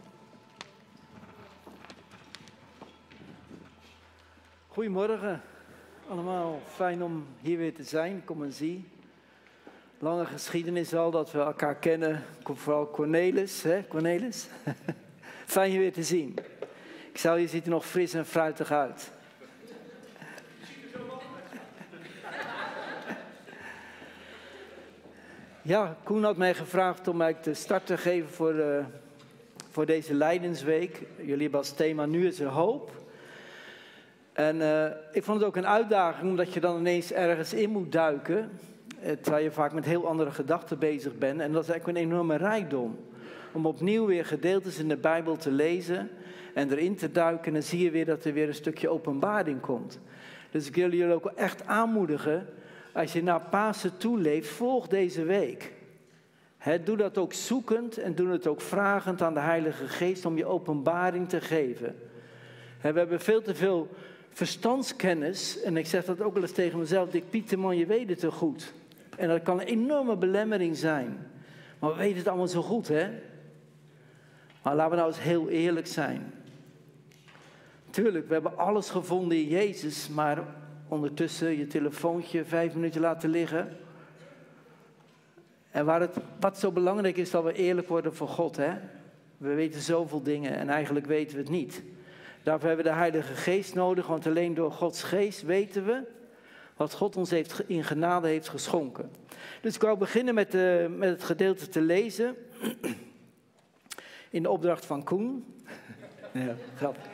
Goedemorgen allemaal, fijn om hier weer te zijn, kom en zie. Lange geschiedenis al dat we elkaar kennen, vooral Cornelis, hè Cornelis? Fijn je weer te zien. Ik zou, je ziet er nog fris en fruitig uit. Ja, Koen had mij gevraagd om mij de start te geven voor, uh, voor deze Lijdensweek. Jullie hebben als thema Nu is er hoop. En uh, ik vond het ook een uitdaging, omdat je dan ineens ergens in moet duiken. Terwijl je vaak met heel andere gedachten bezig bent. En dat is eigenlijk een enorme rijkdom. Om opnieuw weer gedeeltes in de Bijbel te lezen en erin te duiken. En dan zie je weer dat er weer een stukje openbaring komt. Dus ik wil jullie ook echt aanmoedigen. Als je naar Pasen toe leeft, volg deze week. He, doe dat ook zoekend en doe het ook vragend aan de Heilige Geest om je openbaring te geven. He, we hebben veel te veel verstandskennis. En ik zeg dat ook wel eens tegen mezelf. Dick Pieterman, je weet het te goed. En dat kan een enorme belemmering zijn. Maar we weten het allemaal zo goed, hè? Maar laten we nou eens heel eerlijk zijn. Tuurlijk, we hebben alles gevonden in Jezus, maar ondertussen je telefoontje vijf minuten laten liggen. En waar het, wat zo belangrijk is, dat we eerlijk worden voor God, hè? We weten zoveel dingen en eigenlijk weten we het niet. Daarvoor hebben we de Heilige Geest nodig, want alleen door Gods Geest weten we wat God ons heeft, in genade heeft geschonken. Dus ik wou beginnen met, de, met het gedeelte te lezen. In de opdracht van Koen. Ja, grappig.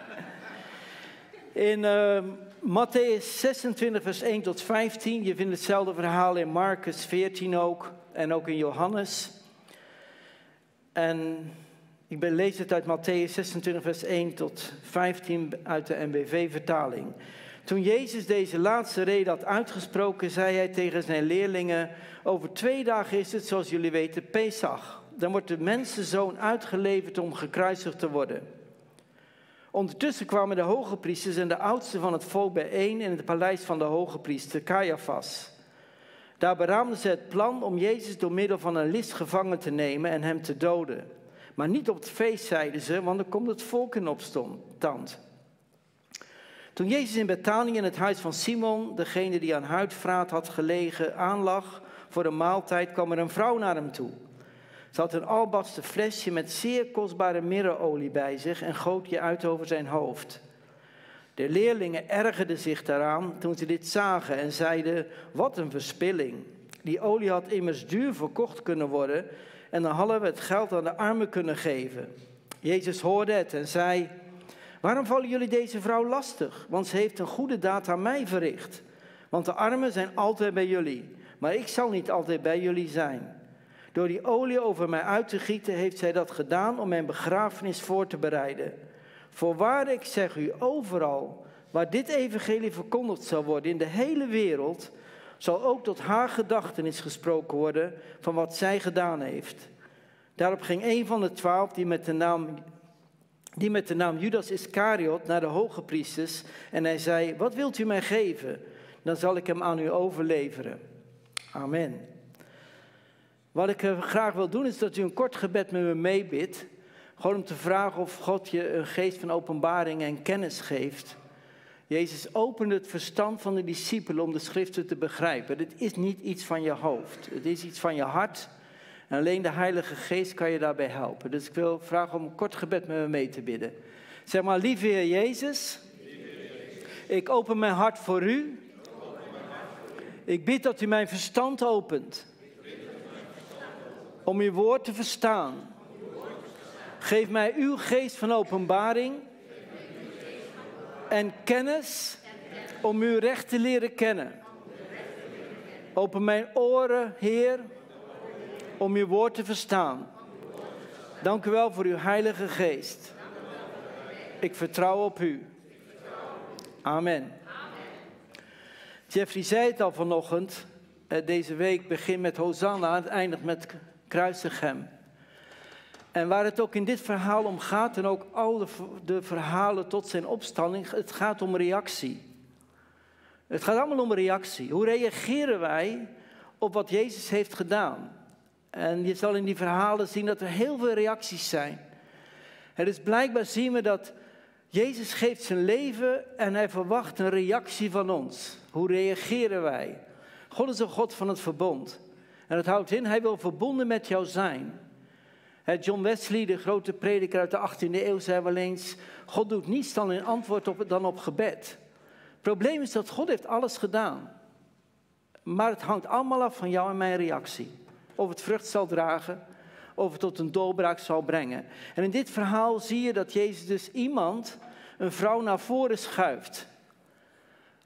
In uh, Mattheüs zesentwintig, vers één tot vijftien. Je vindt hetzelfde verhaal in Marcus veertien ook. En ook in Johannes. En ik lees het uit Mattheüs zesentwintig, vers één tot vijftien uit de N B V-vertaling. Toen Jezus deze laatste rede had uitgesproken, zei hij tegen zijn leerlingen: over twee dagen is het, zoals jullie weten, Pesach. Dan wordt de mensenzoon uitgeleverd om gekruisigd te worden. Ondertussen kwamen de hogepriesters en de oudsten van het volk bijeen in het paleis van de hogepriester Caiaphas. Daar beraamden ze het plan om Jezus door middel van een list gevangen te nemen en hem te doden. Maar niet op het feest, zeiden ze, want dan komt het volk in opstand. Toen Jezus in Betanië in het huis van Simon, degene die aan huidvraat had gelegen, aanlag voor een maaltijd, kwam er een vrouw naar hem toe. Ze had een albasten flesje met zeer kostbare mirreolie bij zich en goot die uit over zijn hoofd. De leerlingen ergerden zich daaraan toen ze dit zagen en zeiden: wat een verspilling. Die olie had immers duur verkocht kunnen worden en dan hadden we het geld aan de armen kunnen geven. Jezus hoorde het en zei: waarom vallen jullie deze vrouw lastig? Want ze heeft een goede daad aan mij verricht. Want de armen zijn altijd bij jullie, maar ik zal niet altijd bij jullie zijn. Door die olie over mij uit te gieten heeft zij dat gedaan om mijn begrafenis voor te bereiden. Voorwaar, ik zeg u, overal waar dit evangelie verkondigd zal worden in de hele wereld, zal ook tot haar gedachtenis gesproken worden van wat zij gedaan heeft. Daarop ging een van de twaalf, die met de naam, die met de naam Judas Iscariot, naar de hogepriesters en hij zei: wat wilt u mij geven? Dan zal ik hem aan u overleveren. Amen. Wat ik graag wil doen is dat u een kort gebed met me meebidt. Gewoon om te vragen of God je een geest van openbaring en kennis geeft. Jezus opende het verstand van de discipelen om de schriften te begrijpen. Dit is niet iets van je hoofd. Het is iets van je hart. En alleen de Heilige Geest kan je daarbij helpen. Dus ik wil vragen om een kort gebed met me mee te bidden. Zeg maar: lieve Heer Jezus, ik open mijn hart voor u. Ik bid dat u mijn verstand opent om uw woord te verstaan. Geef mij uw geest van openbaring en kennis om u recht te leren kennen. Open mijn oren, Heer, om uw woord te verstaan. Dank u wel voor uw Heilige Geest. Ik vertrouw op u. Amen. Jeffrey zei het al vanochtend. Deze week begint met Hosanna, het eindigt met kruisig hem. En waar het ook in dit verhaal om gaat, en ook al de, de verhalen tot zijn opstanding, het gaat om reactie. Het gaat allemaal om reactie. Hoe reageren wij op wat Jezus heeft gedaan? En je zal in die verhalen zien dat er heel veel reacties zijn. En dus blijkbaar zien we dat Jezus geeft zijn leven en hij verwacht een reactie van ons. Hoe reageren wij? God is een God van het verbond. En dat houdt in, hij wil verbonden met jou zijn. John Wesley, de grote prediker uit de achttiende eeuw, zei wel eens: God doet niets dan in antwoord op, dan op gebed. Het probleem is dat God heeft alles gedaan. Maar het hangt allemaal af van jou en mijn reactie. Of het vrucht zal dragen, of het tot een doorbraak zal brengen. En in dit verhaal zie je dat Jezus dus iemand, een vrouw, naar voren schuift.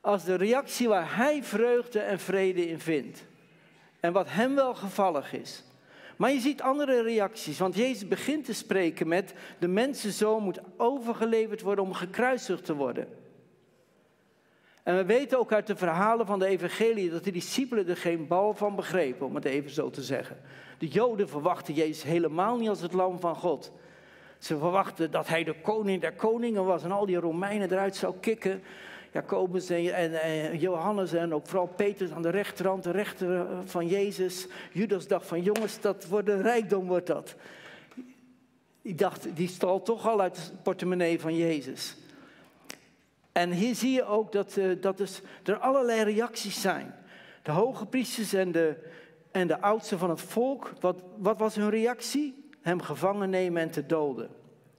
als de reactie waar hij vreugde en vrede in vindt. En wat hem wel gevallig is. Maar je ziet andere reacties, want Jezus begint te spreken met de mensenzoon moet overgeleverd worden om gekruisigd te worden. En we weten ook uit de verhalen van de evangelie dat de discipelen er geen bal van begrepen, om het even zo te zeggen. De Joden verwachten Jezus helemaal niet als het lam van God. Ze verwachten dat hij de koning der koningen was en al die Romeinen eruit zou kikken. Jacobus en, en, en Johannes en ook vooral Petrus aan de rechterhand, de rechter van Jezus. Judas dacht van jongens, dat wordt een rijkdom wordt dat. Die dacht, die stal toch al uit het portemonnee van Jezus. En hier zie je ook dat, uh, dat dus er allerlei reacties zijn. De hoge priesters en de, en de oudsten van het volk, wat, wat was hun reactie? Hem gevangen nemen en te doden.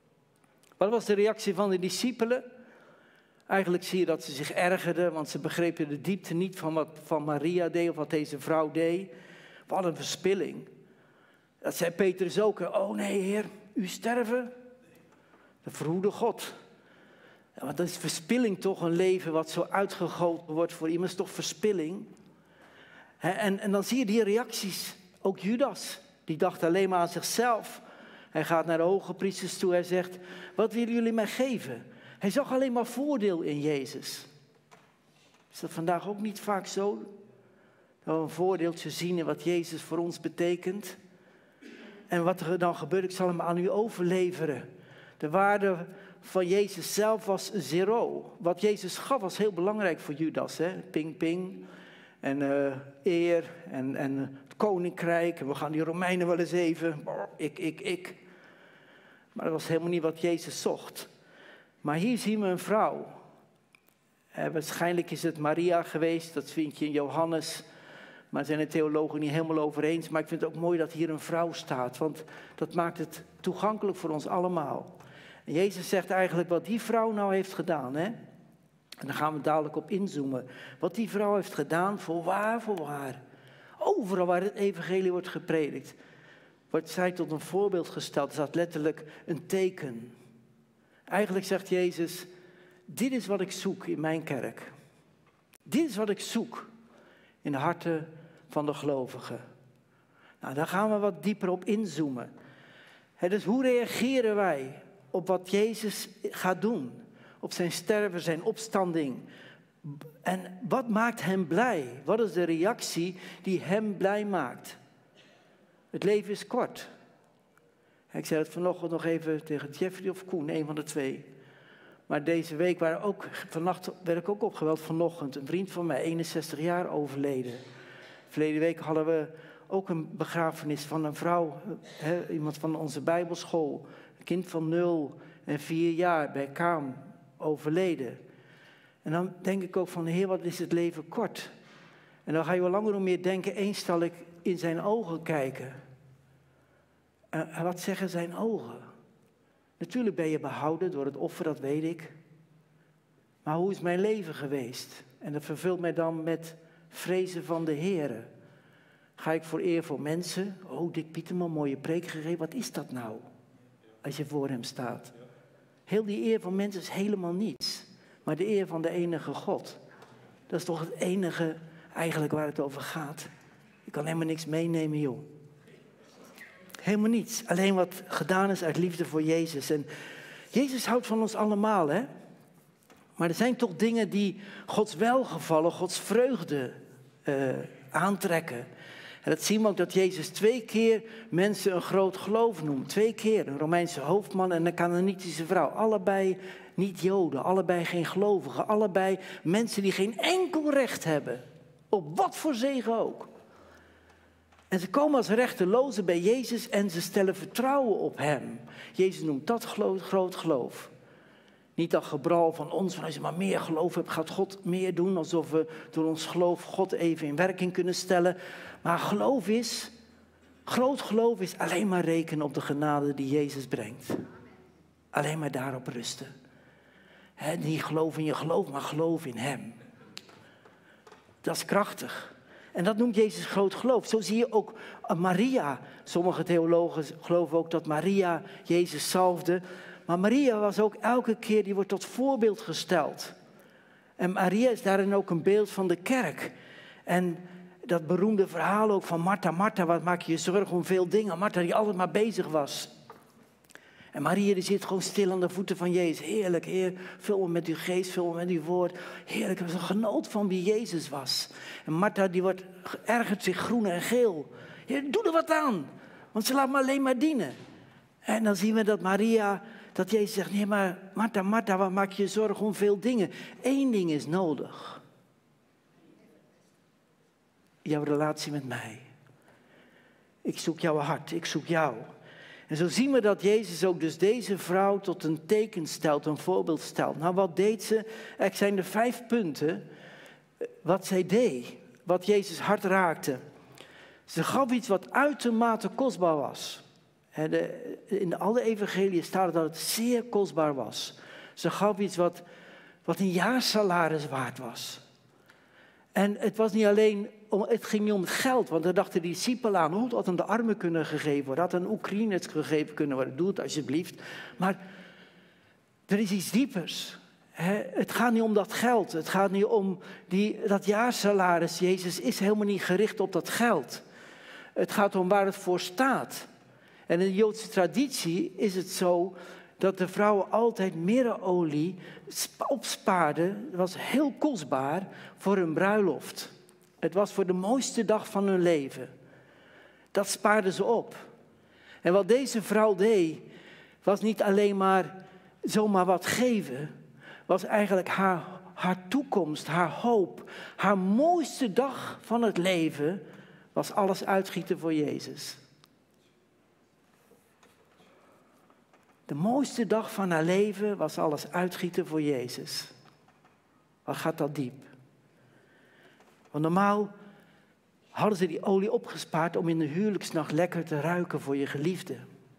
Wat was de reactie van de discipelen? Eigenlijk zie je dat ze zich ergerden, want ze begrepen de diepte niet van wat van Maria deed of wat deze vrouw deed. Wat een verspilling. Dat zei Petrus ook. Oh nee, Heer, u sterven? De verhoede God. Ja, want dat is verspilling toch, een leven wat zo uitgegoten wordt voor iemand, is toch verspilling. He, en, en dan zie je die reacties. Ook Judas, die dacht alleen maar aan zichzelf. Hij gaat naar de hoge priesters toe, hij zegt, wat willen jullie mij geven? Hij zag alleen maar voordeel in Jezus. Is dat vandaag ook niet vaak zo? Dat we een voordeeltje zien in wat Jezus voor ons betekent. En wat er dan gebeurt, ik zal hem aan u overleveren. De waarde van Jezus zelf was zero. Wat Jezus gaf was heel belangrijk voor Judas. Hè? Ping, ping. En uh, eer. En, en het koninkrijk. En we gaan die Romeinen wel eens even. Ik, ik, ik. Maar dat was helemaal niet wat Jezus zocht. Maar hier zien we een vrouw. Eh, waarschijnlijk is het Maria geweest. Dat vind je in Johannes. Maar zijn de theologen niet helemaal over eens. Maar ik vind het ook mooi dat hier een vrouw staat. Want dat maakt het toegankelijk voor ons allemaal. En Jezus zegt eigenlijk wat die vrouw nou heeft gedaan. Hè? En daar gaan we dadelijk op inzoomen. Wat die vrouw heeft gedaan, voorwaar, voorwaar. Overal waar het evangelie wordt gepredikt, wordt zij tot een voorbeeld gesteld. Er staat letterlijk een teken. Eigenlijk zegt Jezus, dit is wat ik zoek in mijn kerk. Dit is wat ik zoek in de harten van de gelovigen. Nou, daar gaan we wat dieper op inzoomen. He, dus hoe reageren wij op wat Jezus gaat doen? Op zijn sterven, zijn opstanding. En wat maakt hem blij? Wat is de reactie die hem blij maakt? Het leven is kort. Ik zei het vanochtend nog even tegen Jeffrey of Koen, een van de twee. Maar deze week waren ook, vannacht werd ik ook opgebeld vanochtend. Een vriend van mij, eenenzestig jaar, overleden. Verleden week hadden we ook een begrafenis van een vrouw, hè, iemand van onze bijbelschool. Een kind van nul en vier jaar bij Kaam, overleden. En dan denk ik ook van, Heer, wat is het leven kort? En dan ga je wel langer hoe meer denken, eens zal ik in zijn ogen kijken. En wat zeggen zijn ogen? Natuurlijk ben je behouden door het offer, dat weet ik. Maar hoe is mijn leven geweest? En dat vervult mij dan met vrezen van de Heere. Ga ik voor eer voor mensen? Oh, Dick Pieterman, een mooie preek gegeven. Wat is dat nou? Als je voor hem staat. Heel die eer van mensen is helemaal niets. Maar de eer van de enige God. Dat is toch het enige eigenlijk waar het over gaat. Je kan helemaal niks meenemen, joh. Helemaal niets. Alleen wat gedaan is uit liefde voor Jezus. En Jezus houdt van ons allemaal, hè. Maar er zijn toch dingen die Gods welgevallen, Gods vreugde uh, aantrekken. En dat zien we ook dat Jezus twee keer mensen een groot geloof noemt. Twee keer. Een Romeinse hoofdman en een Canaanitische vrouw. Allebei niet Joden, allebei geen gelovigen. Allebei mensen die geen enkel recht hebben. Op wat voor zegen ook. En ze komen als rechtelozen bij Jezus en ze stellen vertrouwen op hem. Jezus noemt dat groot, groot geloof. Niet dat gebral van ons, van als je maar meer geloof hebt, gaat God meer doen. Alsof we door ons geloof God even in werking kunnen stellen. Maar geloof is, groot geloof is alleen maar rekenen op de genade die Jezus brengt. Alleen maar daarop rusten. He, niet geloof in je geloof, maar geloof in hem. Dat is krachtig. En dat noemt Jezus groot geloof. Zo zie je ook Maria. Sommige theologen geloven ook dat Maria Jezus zalfde. Maar Maria was ook elke keer, die wordt tot voorbeeld gesteld. En Maria is daarin ook een beeld van de kerk. En dat beroemde verhaal ook van Martha, Martha, wat maak je je zorgen om veel dingen. Martha die altijd maar bezig was. En Maria die zit gewoon stil aan de voeten van Jezus. Heerlijk, Heer, vul me met uw geest, vul me met uw woord. Heerlijk, ik was een genoot van wie Jezus was. En Martha die wordt, ergert zich groen en geel. Heer, doe er wat aan, want ze laat me alleen maar dienen. En dan zien we dat Maria, dat Jezus zegt, nee maar Martha, Martha, wat maak je je zorgen om veel dingen. Eén ding is nodig. Jouw relatie met mij. Ik zoek jouw hart, ik zoek jou. En zo zien we dat Jezus ook dus deze vrouw tot een teken stelt, een voorbeeld stelt. Nou, wat deed ze? Er zijn er vijf punten wat zij deed, wat Jezus hart raakte. Ze gaf iets wat uitermate kostbaar was. In alle evangeliën staat dat het zeer kostbaar was. Ze gaf iets wat, wat een jaarsalaris waard was. En het was niet alleen, om, het ging niet om het geld, want daar dachten de discipelen aan, hoe het had aan de armen kunnen gegeven worden, had aan Oekraïners gegeven kunnen worden, doe het alsjeblieft. Maar er is iets diepers. He, het gaat niet om dat geld, het gaat niet om die, dat jaarsalaris. Jezus is helemaal niet gericht op dat geld. Het gaat om waar het voor staat. En in de Joodse traditie is het zo dat de vrouwen altijd mirreolie opspaarden. Dat was heel kostbaar voor hun bruiloft. Het was voor de mooiste dag van hun leven. Dat spaarden ze op. En wat deze vrouw deed, was niet alleen maar zomaar wat geven. Was eigenlijk haar, haar toekomst, haar hoop. Haar mooiste dag van het leven was alles uitgieten voor Jezus. De mooiste dag van haar leven was alles uitgieten voor Jezus. Wat gaat dat diep? Want normaal hadden ze die olie opgespaard om in de huwelijksnacht lekker te ruiken voor je geliefde.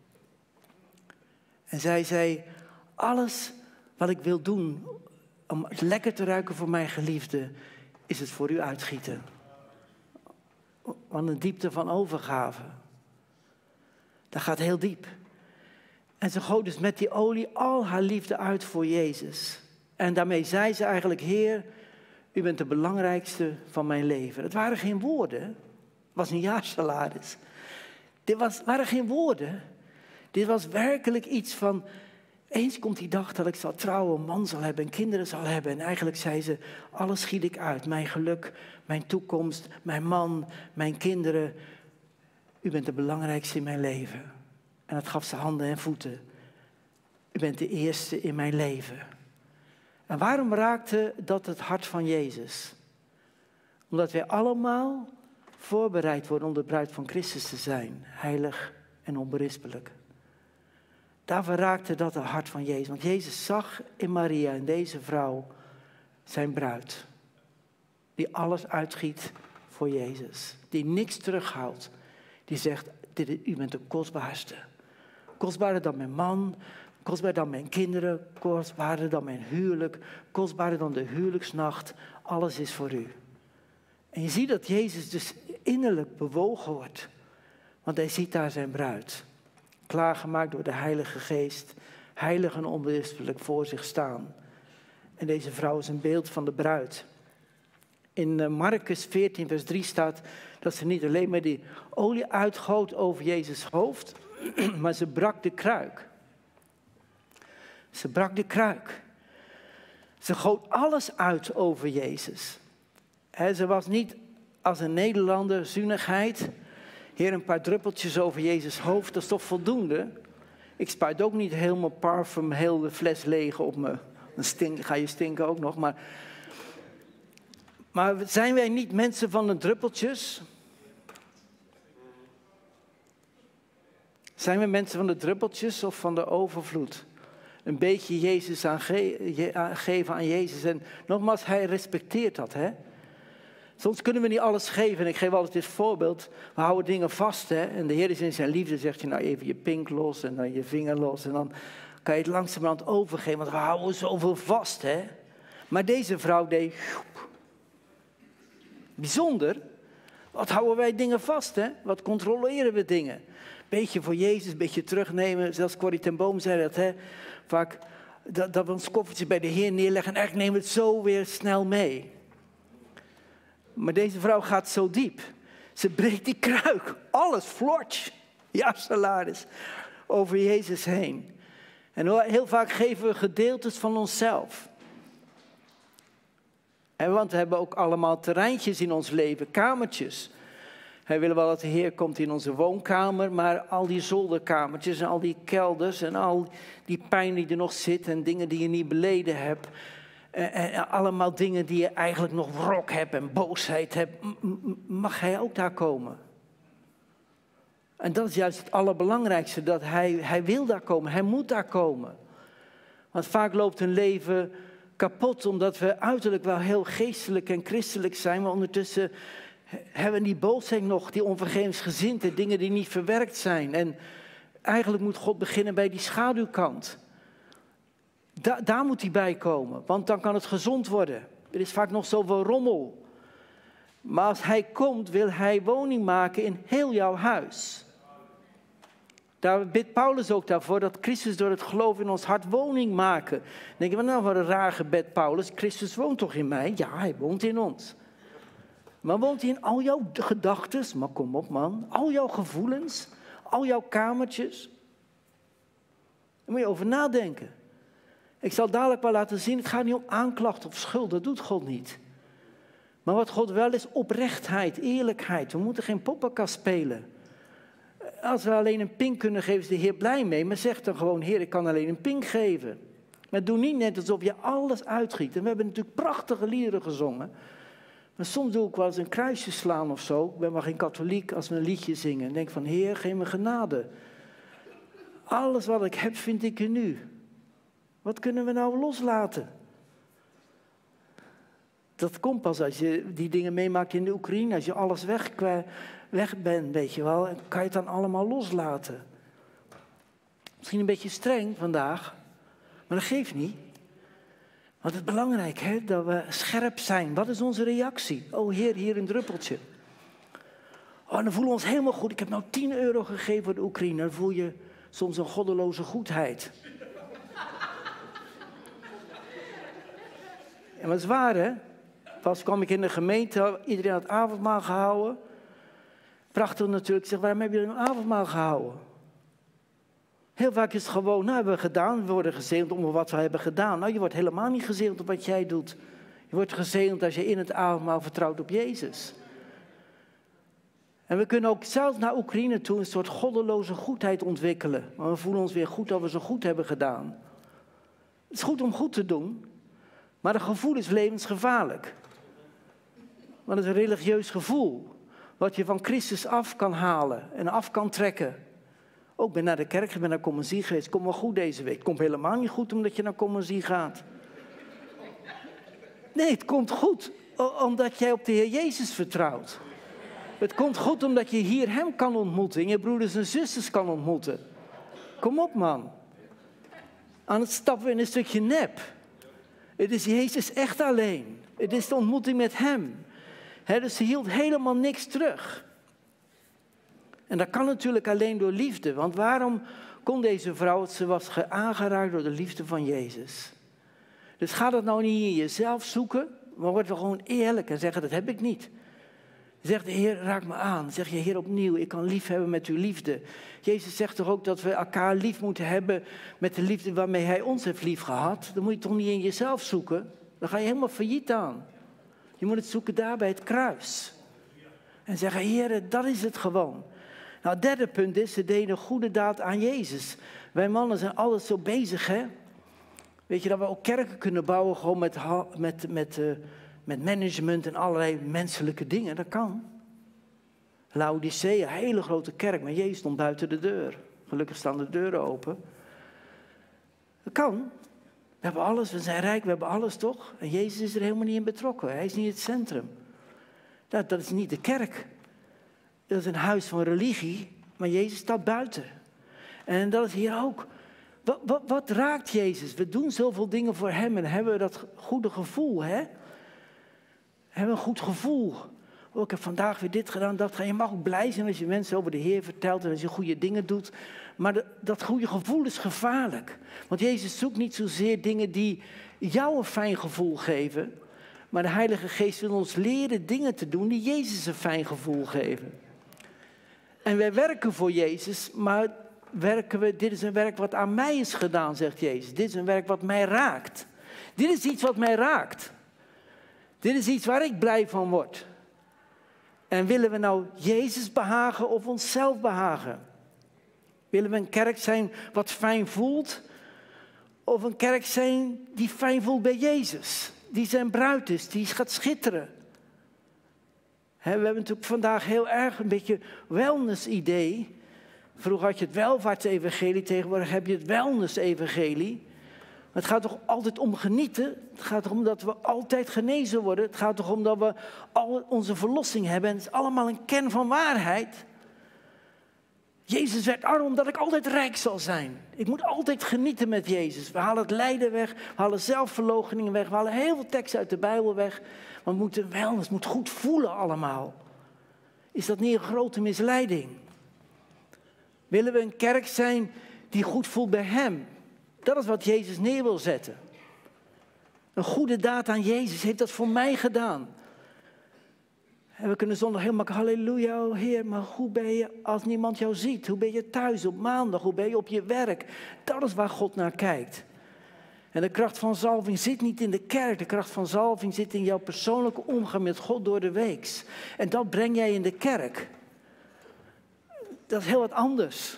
En zij zei, alles wat ik wil doen om lekker te ruiken voor mijn geliefde, is het voor u uitgieten. Want een diepte van overgave. Dat gaat heel diep. En ze goot dus met die olie al haar liefde uit voor Jezus. En daarmee zei ze eigenlijk, Heer, u bent de belangrijkste van mijn leven. Het waren geen woorden. Het was een jaarsalaris. Dit was, waren geen woorden. Dit was werkelijk iets van, eens komt die dag dat ik zal trouwen, een man zal hebben en kinderen zal hebben. En eigenlijk zei ze, alles schiet ik uit. Mijn geluk, mijn toekomst, mijn man, mijn kinderen. U bent de belangrijkste in mijn leven. En dat gaf ze handen en voeten. U bent de eerste in mijn leven. En waarom raakte dat het hart van Jezus? Omdat wij allemaal voorbereid worden om de bruid van Christus te zijn. Heilig en onberispelijk. Daarvoor raakte dat het hart van Jezus. Want Jezus zag in Maria, in deze vrouw, zijn bruid. Die alles uitgiet voor Jezus. Die niks terughoudt. Die zegt, u bent de kostbaarste. Kostbaarder dan mijn man, kostbaarder dan mijn kinderen, kostbaarder dan mijn huwelijk, kostbaarder dan de huwelijksnacht. Alles is voor u. En je ziet dat Jezus dus innerlijk bewogen wordt. Want hij ziet daar zijn bruid. Klaargemaakt door de Heilige Geest. Heilig en onberispelijk voor zich staan. En deze vrouw is een beeld van de bruid. In Markus veertien vers drie staat dat ze niet alleen maar die olie uitgoot over Jezus' hoofd, maar ze brak de kruik. Ze brak de kruik. Ze goot alles uit over Jezus. He, ze was niet als een Nederlander, zuinigheid. Heer, een paar druppeltjes over Jezus' hoofd, dat is toch voldoende? Ik spuit ook niet helemaal parfum, heel de fles leeg op me. Dan stink, ga je stinken ook nog, maar... Maar zijn wij niet mensen van de druppeltjes? Zijn we mensen van de druppeltjes of van de overvloed? Een beetje Jezus aan ge- aan geven aan Jezus. En nogmaals, hij respecteert dat, hè? Soms kunnen we niet alles geven. En ik geef altijd dit voorbeeld. We houden dingen vast, hè? En de Heer is in zijn liefde, zegt je nou even je pink los en dan je vinger los. En dan kan je het langzamerhand overgeven, want we houden zoveel vast, hè? Maar deze vrouw deed... Bijzonder. Wat houden wij dingen vast, hè? Wat controleren we dingen? Beetje voor Jezus, beetje terugnemen. Zelfs Corrie ten Boom zei dat, hè? Vaak Dat, dat we ons koffertje bij de Heer neerleggen en eigenlijk nemen we het zo weer snel mee. Maar deze vrouw gaat zo diep. Ze breekt die kruik. Alles, flotsch. Ja, salaris. Over Jezus heen. En heel vaak geven we gedeeltes van onszelf. En want we hebben ook allemaal terreintjes in ons leven, kamertjes. We willen wel dat de Heer komt in onze woonkamer, maar al die zolderkamertjes en al die kelders en al die pijn die er nog zit en dingen die je niet beleden hebt. En, en allemaal dingen die je eigenlijk nog wrok hebt en boosheid hebt. Mag Hij ook daar komen? En dat is juist het allerbelangrijkste, dat hij, hij wil daar komen, hij moet daar komen. Want vaak loopt een leven kapot, omdat we uiterlijk wel heel geestelijk en christelijk zijn, maar ondertussen hebben we die boosheid nog, die onvergevensgezindheid, dingen die niet verwerkt zijn. En eigenlijk moet God beginnen bij die schaduwkant. Da, daar moet hij bij komen, want dan kan het gezond worden. Er is vaak nog zoveel rommel. Maar als hij komt, wil hij woning maken in heel jouw huis. Daar bidt Paulus ook daarvoor, dat Christus door het geloof in ons hart woning maken. Dan denk je, nou wat een raar gebed, Paulus. Christus woont toch in mij? Ja, hij woont in ons. Maar woont hij in al jouw gedachten? Maar kom op man, al jouw gevoelens, al jouw kamertjes. Daar moet je over nadenken. Ik zal dadelijk wel laten zien, het gaat niet om aanklacht of schuld, dat doet God niet. Maar wat God wel is, oprechtheid, eerlijkheid. We moeten geen poppenkast spelen. Als we alleen een pink kunnen geven, is de Heer blij mee. Maar zeg dan gewoon, Heer, ik kan alleen een pink geven. Maar doe niet net alsof je alles uitgiet. En we hebben natuurlijk prachtige liederen gezongen. Maar soms doe ik wel eens een kruisje slaan of zo. Ik ben maar geen katholiek als we een liedje zingen. En denk van, Heer, geef me genade. Alles wat ik heb, vind ik in u. Wat kunnen we nou loslaten? Dat komt pas als je die dingen meemaakt in de Oekraïne. Als je alles weg, weg bent, weet je wel. En kan je het dan allemaal loslaten. Misschien een beetje streng vandaag. Maar dat geeft niet. Want het is belangrijk, hè, dat we scherp zijn. Wat is onze reactie? Oh Heer, hier een druppeltje. Oh, dan voelen we ons helemaal goed. Ik heb nou tien euro gegeven voor de Oekraïne. Dan voel je soms een goddeloze goedheid. En wat is waar, hè? Pas kwam ik in de gemeente, iedereen had avondmaal gehouden. Prachtig natuurlijk. Ik zeg, waarom hebben jullie een avondmaal gehouden? Heel vaak is het gewoon, nou hebben we gedaan, we worden gezegend om wat we hebben gedaan. Nou, je wordt helemaal niet gezegend op wat jij doet. Je wordt gezegend als je in het avondmaal vertrouwt op Jezus. En we kunnen ook zelfs naar Oekraïne toe een soort goddeloze goedheid ontwikkelen. Maar we voelen ons weer goed dat we zo goed hebben gedaan. Het is goed om goed te doen, maar het gevoel is levensgevaarlijk. Want het is een religieus gevoel, wat je van Christus af kan halen en af kan trekken. Ook ik ben naar de kerk, ik ben naar Commensie geweest. Kom wel goed deze week. Het komt helemaal niet goed omdat je naar Commensie gaat. Nee, het komt goed omdat jij op de Heer Jezus vertrouwt. Het komt goed omdat je hier hem kan ontmoeten en je broeders en zusters kan ontmoeten. Kom op man. Aan het stappen in een stukje nep. Het is Jezus echt alleen. Het is de ontmoeting met hem. He, dus ze hield helemaal niks terug. En dat kan natuurlijk alleen door liefde. Want waarom kon deze vrouw het? Ze was aangeraakt door de liefde van Jezus. Dus ga dat nou niet in jezelf zoeken. Maar word wel gewoon eerlijk en zeggen, dat heb ik niet. Zegt de Heer, raak me aan. Zeg je, Heer, opnieuw, ik kan lief hebben met uw liefde. Jezus zegt toch ook dat we elkaar lief moeten hebben met de liefde waarmee hij ons heeft lief gehad. Dan moet je toch niet in jezelf zoeken. Dan ga je helemaal failliet aan. Je moet het zoeken daar bij het kruis. En zeggen, Heer, dat is het gewoon. Nou, het derde punt is, ze deden een goede daad aan Jezus. Wij mannen zijn altijd zo bezig, hè. Weet je, dat we ook kerken kunnen bouwen gewoon met, met, met, uh, met management en allerlei menselijke dingen. Dat kan. Laodicea, een hele grote kerk, maar Jezus stond buiten de deur. Gelukkig staan de deuren open. Dat kan. We hebben alles, we zijn rijk, we hebben alles toch? En Jezus is er helemaal niet in betrokken. Hij is niet het centrum. Dat, dat is niet de kerk. Dat is een huis van religie, maar Jezus staat buiten. En dat is hier ook. Wat, wat, wat raakt Jezus? We doen zoveel dingen voor hem en hebben we dat goede gevoel, hè? Hebben we een goed gevoel. Oh, ik heb vandaag weer dit gedaan, dat gedaan. Je mag ook blij zijn als je mensen over de Heer vertelt en als je goede dingen doet. Maar de, dat goede gevoel is gevaarlijk. Want Jezus zoekt niet zozeer dingen die jou een fijn gevoel geven. Maar de Heilige Geest wil ons leren dingen te doen die Jezus een fijn gevoel geven. En wij werken voor Jezus, maar werken we, dit is een werk wat aan mij is gedaan, zegt Jezus. Dit is een werk wat mij raakt. Dit is iets wat mij raakt. Dit is iets waar ik blij van word. En willen we nou Jezus behagen of onszelf behagen? Willen we een kerk zijn wat fijn voelt? Of een kerk zijn die fijn voelt bij Jezus? Die zijn bruid is, die gaat schitteren. He, we hebben natuurlijk vandaag heel erg een beetje wellness-idee. Vroeger had je het welvaartsevangelie, tegenwoordig heb je het wellness-evangelie. Maar het gaat toch altijd om genieten? Het gaat erom dat we altijd genezen worden. Het gaat toch om dat we al onze verlossing hebben. En het is allemaal een kern van waarheid. Jezus werd arm omdat ik altijd rijk zal zijn. Ik moet altijd genieten met Jezus. We halen het lijden weg, we halen zelfverloochening weg. We halen heel veel teksten uit de Bijbel weg. Maar we moeten wellness, het moet goed voelen allemaal. Is dat niet een grote misleiding? Willen we een kerk zijn die goed voelt bij Hem? Dat is wat Jezus neer wil zetten. Een goede daad aan Jezus heeft dat voor mij gedaan. En we kunnen zondag heel makkelijk, halleluja, oh Heer, maar hoe ben je als niemand jou ziet? Hoe ben je thuis op maandag? Hoe ben je op je werk? Dat is waar God naar kijkt. En de kracht van zalving zit niet in de kerk. De kracht van zalving zit in jouw persoonlijke omgang met God door de week. En dat breng jij in de kerk. Dat is heel wat anders.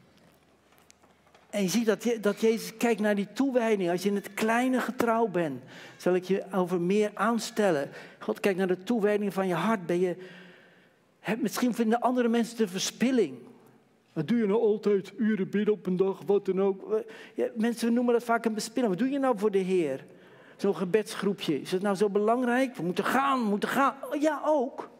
En je ziet dat, je, dat Jezus kijkt naar die toewijding. Als je in het kleine getrouw bent, zal ik je over meer aanstellen. God kijkt naar de toewijding van je hart. Ben je, he, misschien vinden andere mensen het een verspilling. Wat doe je nou altijd? Uren bidden op een dag, wat dan ook. Ja, mensen noemen dat vaak een bespilling. Wat doe je nou voor de Heer? Zo'n gebedsgroepje. Is het nou zo belangrijk? We moeten gaan, we moeten gaan. Ja, ook.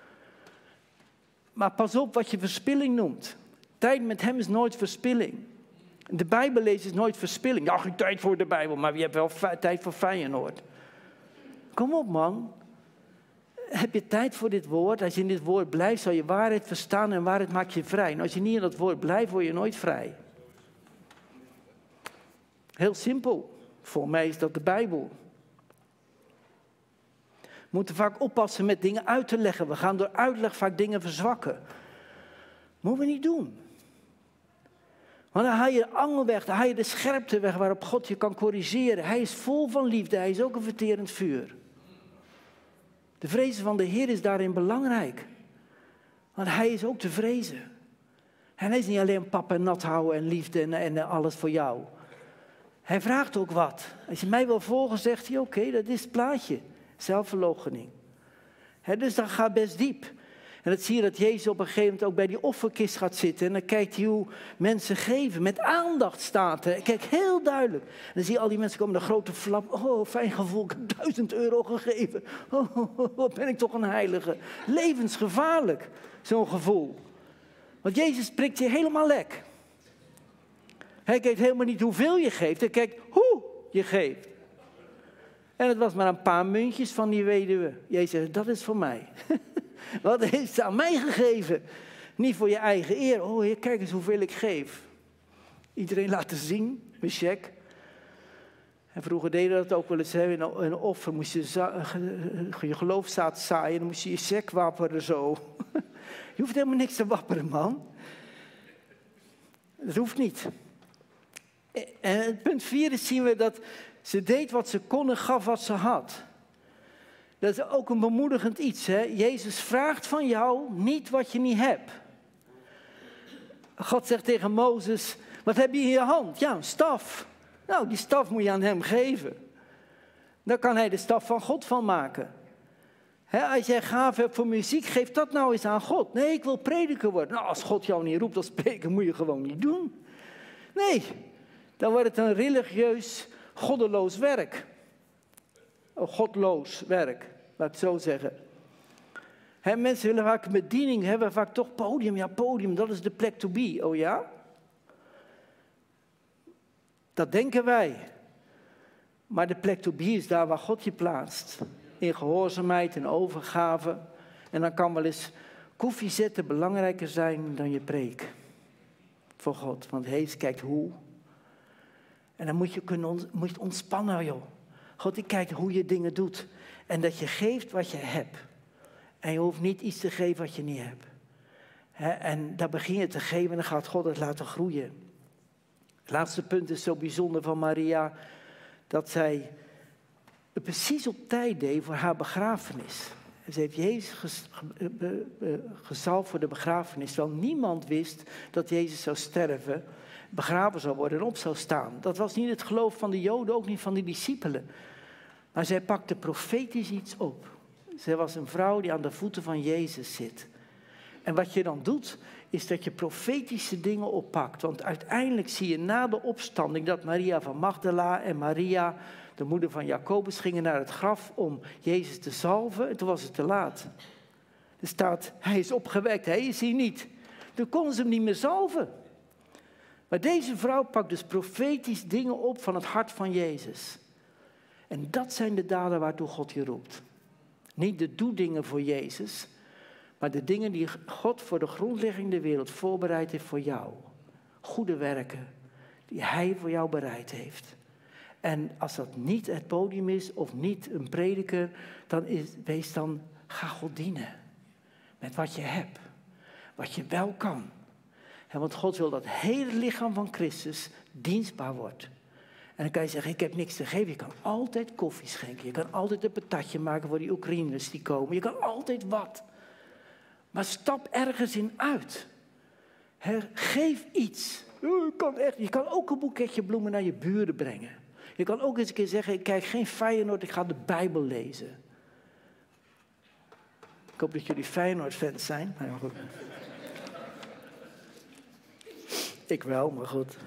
Maar pas op wat je verspilling noemt. Tijd met Hem is nooit verspilling. De Bijbel lezen is nooit verspilling. Ja, geen tijd voor de Bijbel, maar je hebt wel tijd voor Feyenoord. Kom op, man. Heb je tijd voor dit woord? Als je in dit woord blijft, zal je waarheid verstaan en waarheid maakt je vrij. En als je niet in dat woord blijft, word je nooit vrij. Heel simpel. Voor mij is dat de Bijbel. We moeten vaak oppassen met dingen uit te leggen. We gaan door uitleg vaak dingen verzwakken. Moeten we niet doen. Want dan haal je de angel weg, dan haal je de scherpte weg waarop God je kan corrigeren. Hij is vol van liefde, hij is ook een verterend vuur. De vrezen van de Heer is daarin belangrijk. Want hij is ook te vrezen. En hij is niet alleen pap en nat houden en liefde en, en alles voor jou. Hij vraagt ook wat. Als je mij wil volgen, zegt hij, oké, okay, dat is het plaatje. Zelfverloochening. He, dus dat gaat best diep. En dat zie je dat Jezus op een gegeven moment ook bij die offerkist gaat zitten. En dan kijkt hij hoe mensen geven. Met aandacht staat er. Kijk, heel duidelijk. En dan zie je al die mensen komen met een grote flap. Oh, fijn gevoel, ik heb duizend euro gegeven. Oh, oh, oh, wat ben ik toch een heilige. Levensgevaarlijk, zo'n gevoel. Want Jezus prikt je helemaal lek. Hij kijkt helemaal niet hoeveel je geeft. Hij kijkt hoe je geeft. En het was maar een paar muntjes van die weduwe. Jezus zegt, dat is voor mij. Wat heeft ze aan mij gegeven? Niet voor je eigen eer. Oh Heer, kijk eens hoeveel ik geef. Iedereen laten zien, mijn cheque. En vroeger deden dat ook wel eens. Hè. In een offer moest je za- je geloofszaad zaaien. Dan moest je je cheque wapperen zo. Je hoeft helemaal niks te wapperen, man. Dat hoeft niet. En het punt vier is, zien we dat ze deed wat ze kon en gaf wat ze had. Dat is ook een bemoedigend iets. Hè? Jezus vraagt van jou niet wat je niet hebt. God zegt tegen Mozes, wat heb je in je hand? Ja, een staf. Nou, die staf moet je aan hem geven. Dan kan hij de staf van God van maken. He, als jij gaaf hebt voor muziek, geef dat nou eens aan God. Nee, ik wil prediker worden. Nou, als God jou niet roept als prediker, moet je gewoon niet doen. Nee, dan wordt het een religieus, goddeloos werk. Een godloos werk, laat ik het zo zeggen. He, mensen willen vaak bediening, hebben vaak toch podium. Ja, podium, dat is de plek to be. Oh ja? Dat denken wij. Maar de plek to be is daar waar God je plaatst. In gehoorzaamheid en overgave. En dan kan wel eens koffie zetten belangrijker zijn dan je preek. Voor God, want Jezus kijkt hoe. En dan moet je, kunnen ont, moet je ontspannen, joh. God, die kijkt hoe je dingen doet. En dat je geeft wat je hebt. En je hoeft niet iets te geven wat je niet hebt. He, en dan begin je te geven en dan gaat God het laten groeien. Het laatste punt is zo bijzonder van Maria, dat zij het precies op tijd deed voor haar begrafenis. En ze heeft Jezus gezalfd voor de begrafenis, terwijl niemand wist dat Jezus zou sterven, begraven zou worden en op zou staan. Dat was niet het geloof van de Joden, ook niet van de discipelen. Maar zij pakte profetisch iets op. Zij was een vrouw die aan de voeten van Jezus zit. En wat je dan doet, is dat je profetische dingen oppakt. Want uiteindelijk zie je na de opstanding dat Maria van Magdala en Maria, de moeder van Jacobus, gingen naar het graf om Jezus te zalven. En toen was het te laat. Er staat, hij is opgewekt, hij is hier niet. Toen konden ze hem niet meer zalven. Maar deze vrouw pakt dus profetisch dingen op van het hart van Jezus. En dat zijn de daden waartoe God je roept. Niet de doedingen voor Jezus, maar de dingen die God voor de grondlegging der wereld voorbereid heeft voor jou. Goede werken die hij voor jou bereid heeft. En als dat niet het podium is of niet een prediker, dan is, wees dan, ga God dienen. Met wat je hebt, wat je wel kan. En want God wil dat het hele lichaam van Christus dienstbaar wordt. En dan kan je zeggen, ik heb niks te geven. Je kan altijd koffie schenken. Je kan altijd een patatje maken voor die Oekraïners die komen. Je kan altijd wat. Maar stap ergens in uit. He, geef iets. Je kan, echt, je kan ook een boeketje bloemen naar je buren brengen. Je kan ook eens een keer zeggen, ik kijk geen Feyenoord, ik ga de Bijbel lezen. Ik hoop dat jullie Feyenoord-fans zijn. Maar goed. Ik wel, maar goed.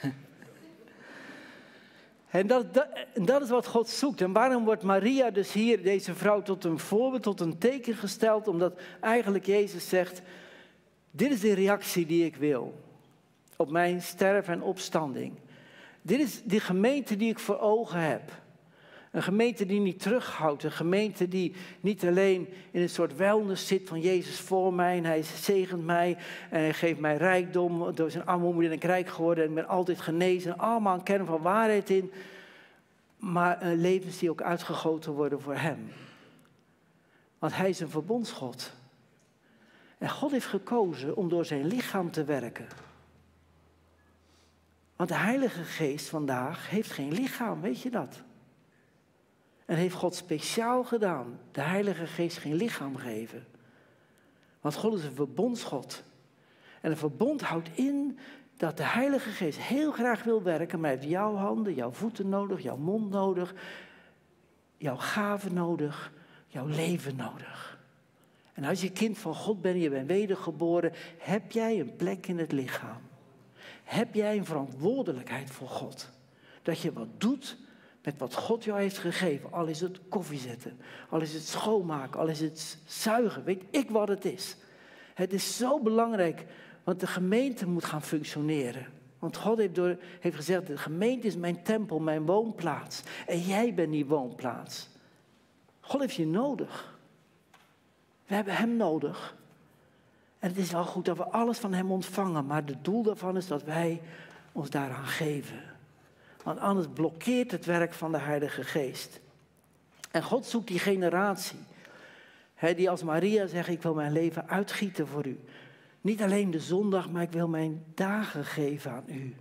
En dat, dat, dat is wat God zoekt. En waarom wordt Maria dus hier, deze vrouw, tot een voorbeeld, tot een teken gesteld? Omdat eigenlijk Jezus zegt, dit is de reactie die ik wil op mijn sterven en opstanding. Dit is de gemeente die ik voor ogen heb. Een gemeente die niet terughoudt. Een gemeente die niet alleen in een soort wellness zit van Jezus voor mij. En hij zegent mij en hij geeft mij rijkdom. Door zijn armoede ben ik rijk geworden en ik ben altijd genezen. Allemaal een kern van waarheid in. Maar een levens die ook uitgegoten worden voor hem. Want hij is een verbondsgod. En God heeft gekozen om door zijn lichaam te werken. Want de Heilige Geest vandaag heeft geen lichaam, weet je dat? En heeft God speciaal gedaan, de Heilige Geest geen lichaam geven. Want God is een verbondsgod. En een verbond houdt in dat de Heilige Geest heel graag wil werken, maar hij heeft jouw handen, jouw voeten nodig, jouw mond nodig, jouw gaven nodig, jouw leven nodig. En als je kind van God bent en je bent wedergeboren, heb jij een plek in het lichaam. Heb jij een verantwoordelijkheid voor God. Dat je wat doet met wat God jou heeft gegeven. Al is het koffie zetten, al is het schoonmaken, al is het zuigen. Weet ik wat het is. Het is zo belangrijk, want de gemeente moet gaan functioneren. Want God heeft, door, heeft gezegd, de gemeente is mijn tempel, mijn woonplaats. En jij bent die woonplaats. God heeft je nodig. We hebben hem nodig. En het is wel goed dat we alles van hem ontvangen. Maar het doel daarvan is dat wij ons daaraan geven. Want anders blokkeert het werk van de Heilige Geest. En God zoekt die generatie. Hè, die als Maria zegt, ik wil mijn leven uitgieten voor u. Niet alleen de zondag, maar ik wil mijn dagen geven aan u.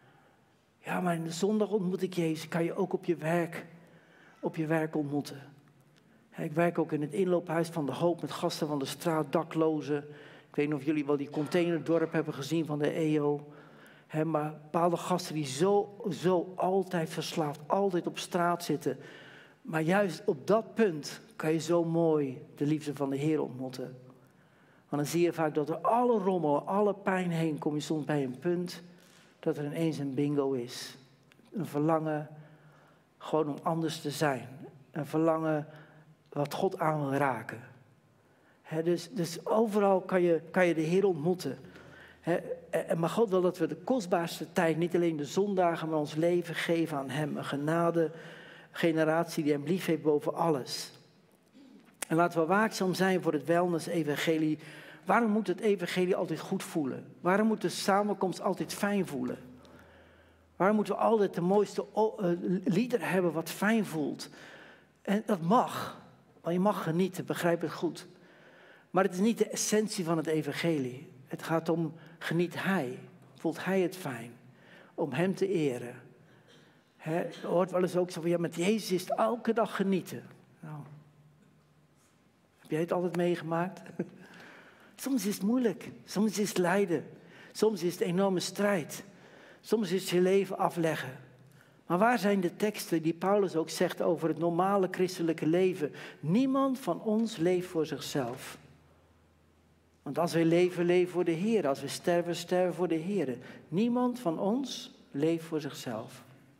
Ja, maar in de zondag ontmoet ik Jezus. Kan je ook op je werk, op je werk ontmoeten. Hè, ik werk ook in het inloophuis van de Hoop met gasten van de straat, daklozen. Ik weet niet of jullie wel die containerdorp hebben gezien van de E O. He, maar bepaalde gasten die zo, zo altijd verslaafd, altijd op straat zitten. Maar juist op dat punt kan je zo mooi de liefde van de Heer ontmoeten. Want dan zie je vaak dat door alle rommel, alle pijn heen, kom je soms bij een punt dat er ineens een bingo is. Een verlangen gewoon om anders te zijn. Een verlangen wat God aan wil raken. He, dus, dus overal kan je, kan je de Heer ontmoeten. He, maar God wil dat we de kostbaarste tijd, niet alleen de zondagen, maar ons leven geven aan hem. Een genade generatie die hem lief heeft boven alles. En laten we waakzaam zijn voor het wellness-evangelie. Waarom moet het evangelie altijd goed voelen? Waarom moet de samenkomst altijd fijn voelen? Waarom moeten we altijd de mooiste lieder hebben wat fijn voelt? En dat mag, want je mag genieten, begrijp het goed. Maar het is niet de essentie van het evangelie. Het gaat om, geniet hij, voelt hij het fijn, om hem te eren. He, je hoort wel eens ook zo van, ja, met Jezus is het elke dag genieten. Nou, heb jij het altijd meegemaakt? Soms is het moeilijk, soms is het lijden, soms is het enorme strijd. Soms is het je leven afleggen. Maar waar zijn de teksten die Paulus ook zegt over het normale christelijke leven? Niemand van ons leeft voor zichzelf. Want als wij leven, leven voor de Heer. Als we sterven, sterven voor de Heer. Niemand van ons leeft voor zichzelf.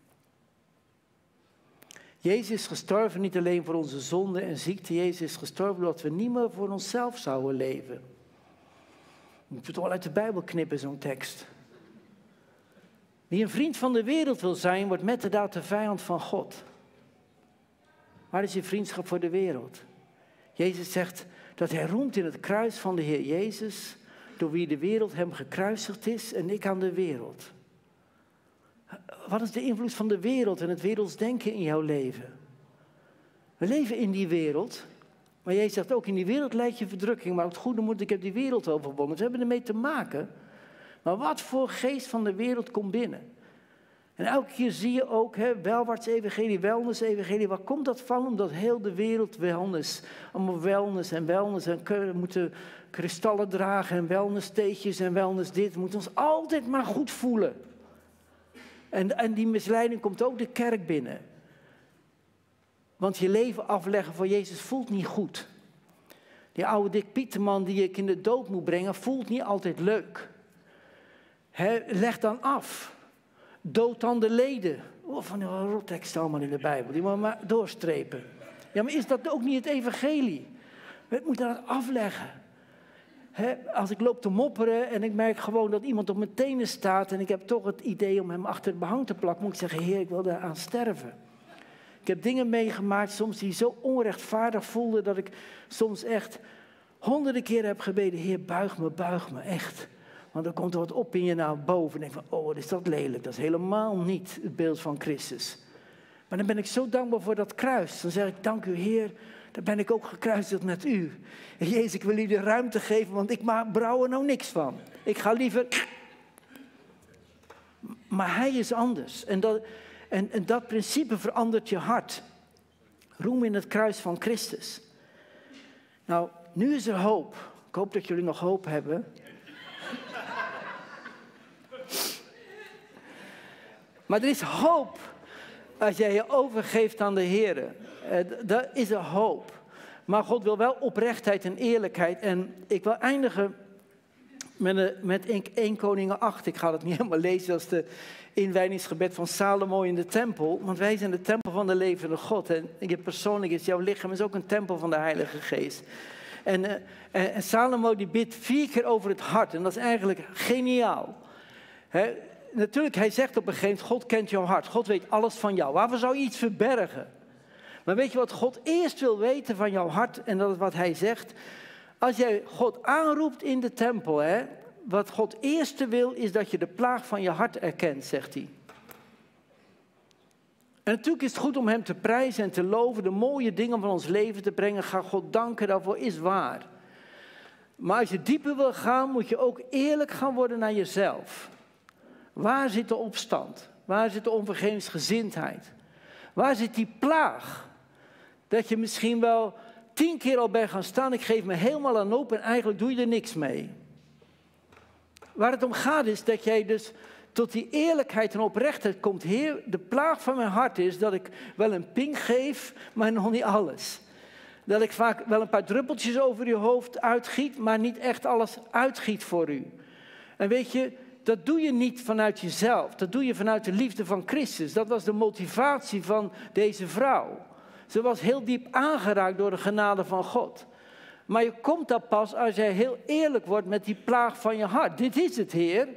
Jezus is gestorven niet alleen voor onze zonde en ziekte. Jezus is gestorven omdat we niet meer voor onszelf zouden leven. Moet je toch wel uit de Bijbel knippen, zo'n tekst. Wie een vriend van de wereld wil zijn, wordt met de daad de vijand van God. Waar is je vriendschap voor de wereld? Jezus zegt dat hij roemt in het kruis van de Heer Jezus, door wie de wereld hem gekruisigd is en ik aan de wereld. Wat is de invloed van de wereld en het werelds denken in jouw leven? We leven in die wereld, maar Jezus zegt ook in die wereld lijdt je verdrukking, maar op het goede moet ik heb die wereld overwonnen. We hebben ermee te maken. Maar wat voor geest van de wereld komt binnen? En elke keer zie je ook, hè, welvaartsevangelie, wellness-evangelie. Waar komt dat van? Omdat heel de wereld wellness, allemaal wellness en wellness. En we moeten kristallen dragen en wellness-theetjes en wellness dit. We moeten ons altijd maar goed voelen. En, en die misleiding komt ook de kerk binnen. Want je leven afleggen voor Jezus voelt niet goed. Die oude Dick Pieterman die ik in de dood moet brengen, voelt niet altijd leuk. He, leg dan af. Dood dan de leden. Oh, van die rotteksten allemaal in de Bijbel. Die moet maar doorstrepen. Ja, maar is dat ook niet het evangelie? We moeten dat afleggen. He, als ik loop te mopperen en ik merk gewoon dat iemand op mijn tenen staat en ik heb toch het idee om hem achter het behang te plakken, moet ik zeggen, Heer, ik wil daar aan sterven. Ik heb dingen meegemaakt soms die zo onrechtvaardig voelden dat ik soms echt honderden keren heb gebeden, Heer, buig me, buig me, echt. Want dan komt er wat op in je naar boven. En denk van, oh, wat is dat lelijk. Dat is helemaal niet het beeld van Christus. Maar dan ben ik zo dankbaar voor dat kruis. Dan zeg ik, dank u Heer, dan ben ik ook gekruisigd met u. En Jezus, ik wil u de ruimte geven, want ik brouw er nou niks van. Ik ga liever... Maar hij is anders. En dat, en, en dat principe verandert je hart. Roem in het kruis van Christus. Nou, nu is er hoop. Ik hoop dat jullie nog hoop hebben. Maar er is hoop als jij je overgeeft aan de Heer. Daar is er hoop. Maar God wil wel oprechtheid en eerlijkheid. En ik wil eindigen met, met Eerste Koningen acht. Ik ga het niet helemaal lezen als de inwijdingsgebed van Salomo in de tempel. Want wij zijn de tempel van de levende God. En ik persoonlijk is jouw lichaam is ook een tempel van de Heilige Geest. En, uh, en, en Salomo die bidt vier keer over het hart. En dat is eigenlijk geniaal. He, natuurlijk, hij zegt op een gegeven moment, God kent jouw hart. God weet alles van jou. Waarvoor zou je iets verbergen? Maar weet je wat God eerst wil weten van jouw hart? En dat is wat hij zegt. Als jij God aanroept in de tempel, hè, wat God eerst wil, is dat je de plaag van je hart erkent, zegt hij. En natuurlijk is het goed om hem te prijzen en te loven, de mooie dingen van ons leven te brengen. Ga God danken, daarvoor is waar. Maar als je dieper wil gaan, moet je ook eerlijk gaan worden naar jezelf. Waar zit de opstand? Waar zit de onvergevingsgezindheid? Waar zit die plaag? Dat je misschien wel tien keer al bent gaan staan, ik geef me helemaal aan op en eigenlijk doe je er niks mee. Waar het om gaat is dat jij dus tot die eerlijkheid en oprechtheid komt. Heer, de plaag van mijn hart is dat ik wel een pink geef, maar nog niet alles. Dat ik vaak wel een paar druppeltjes over je hoofd uitgiet, maar niet echt alles uitgiet voor u. En weet je, dat doe je niet vanuit jezelf. Dat doe je vanuit de liefde van Christus. Dat was de motivatie van deze vrouw. Ze was heel diep aangeraakt door de genade van God. Maar je komt daar pas als jij heel eerlijk wordt met die plaag van je hart. Dit is het, Heer.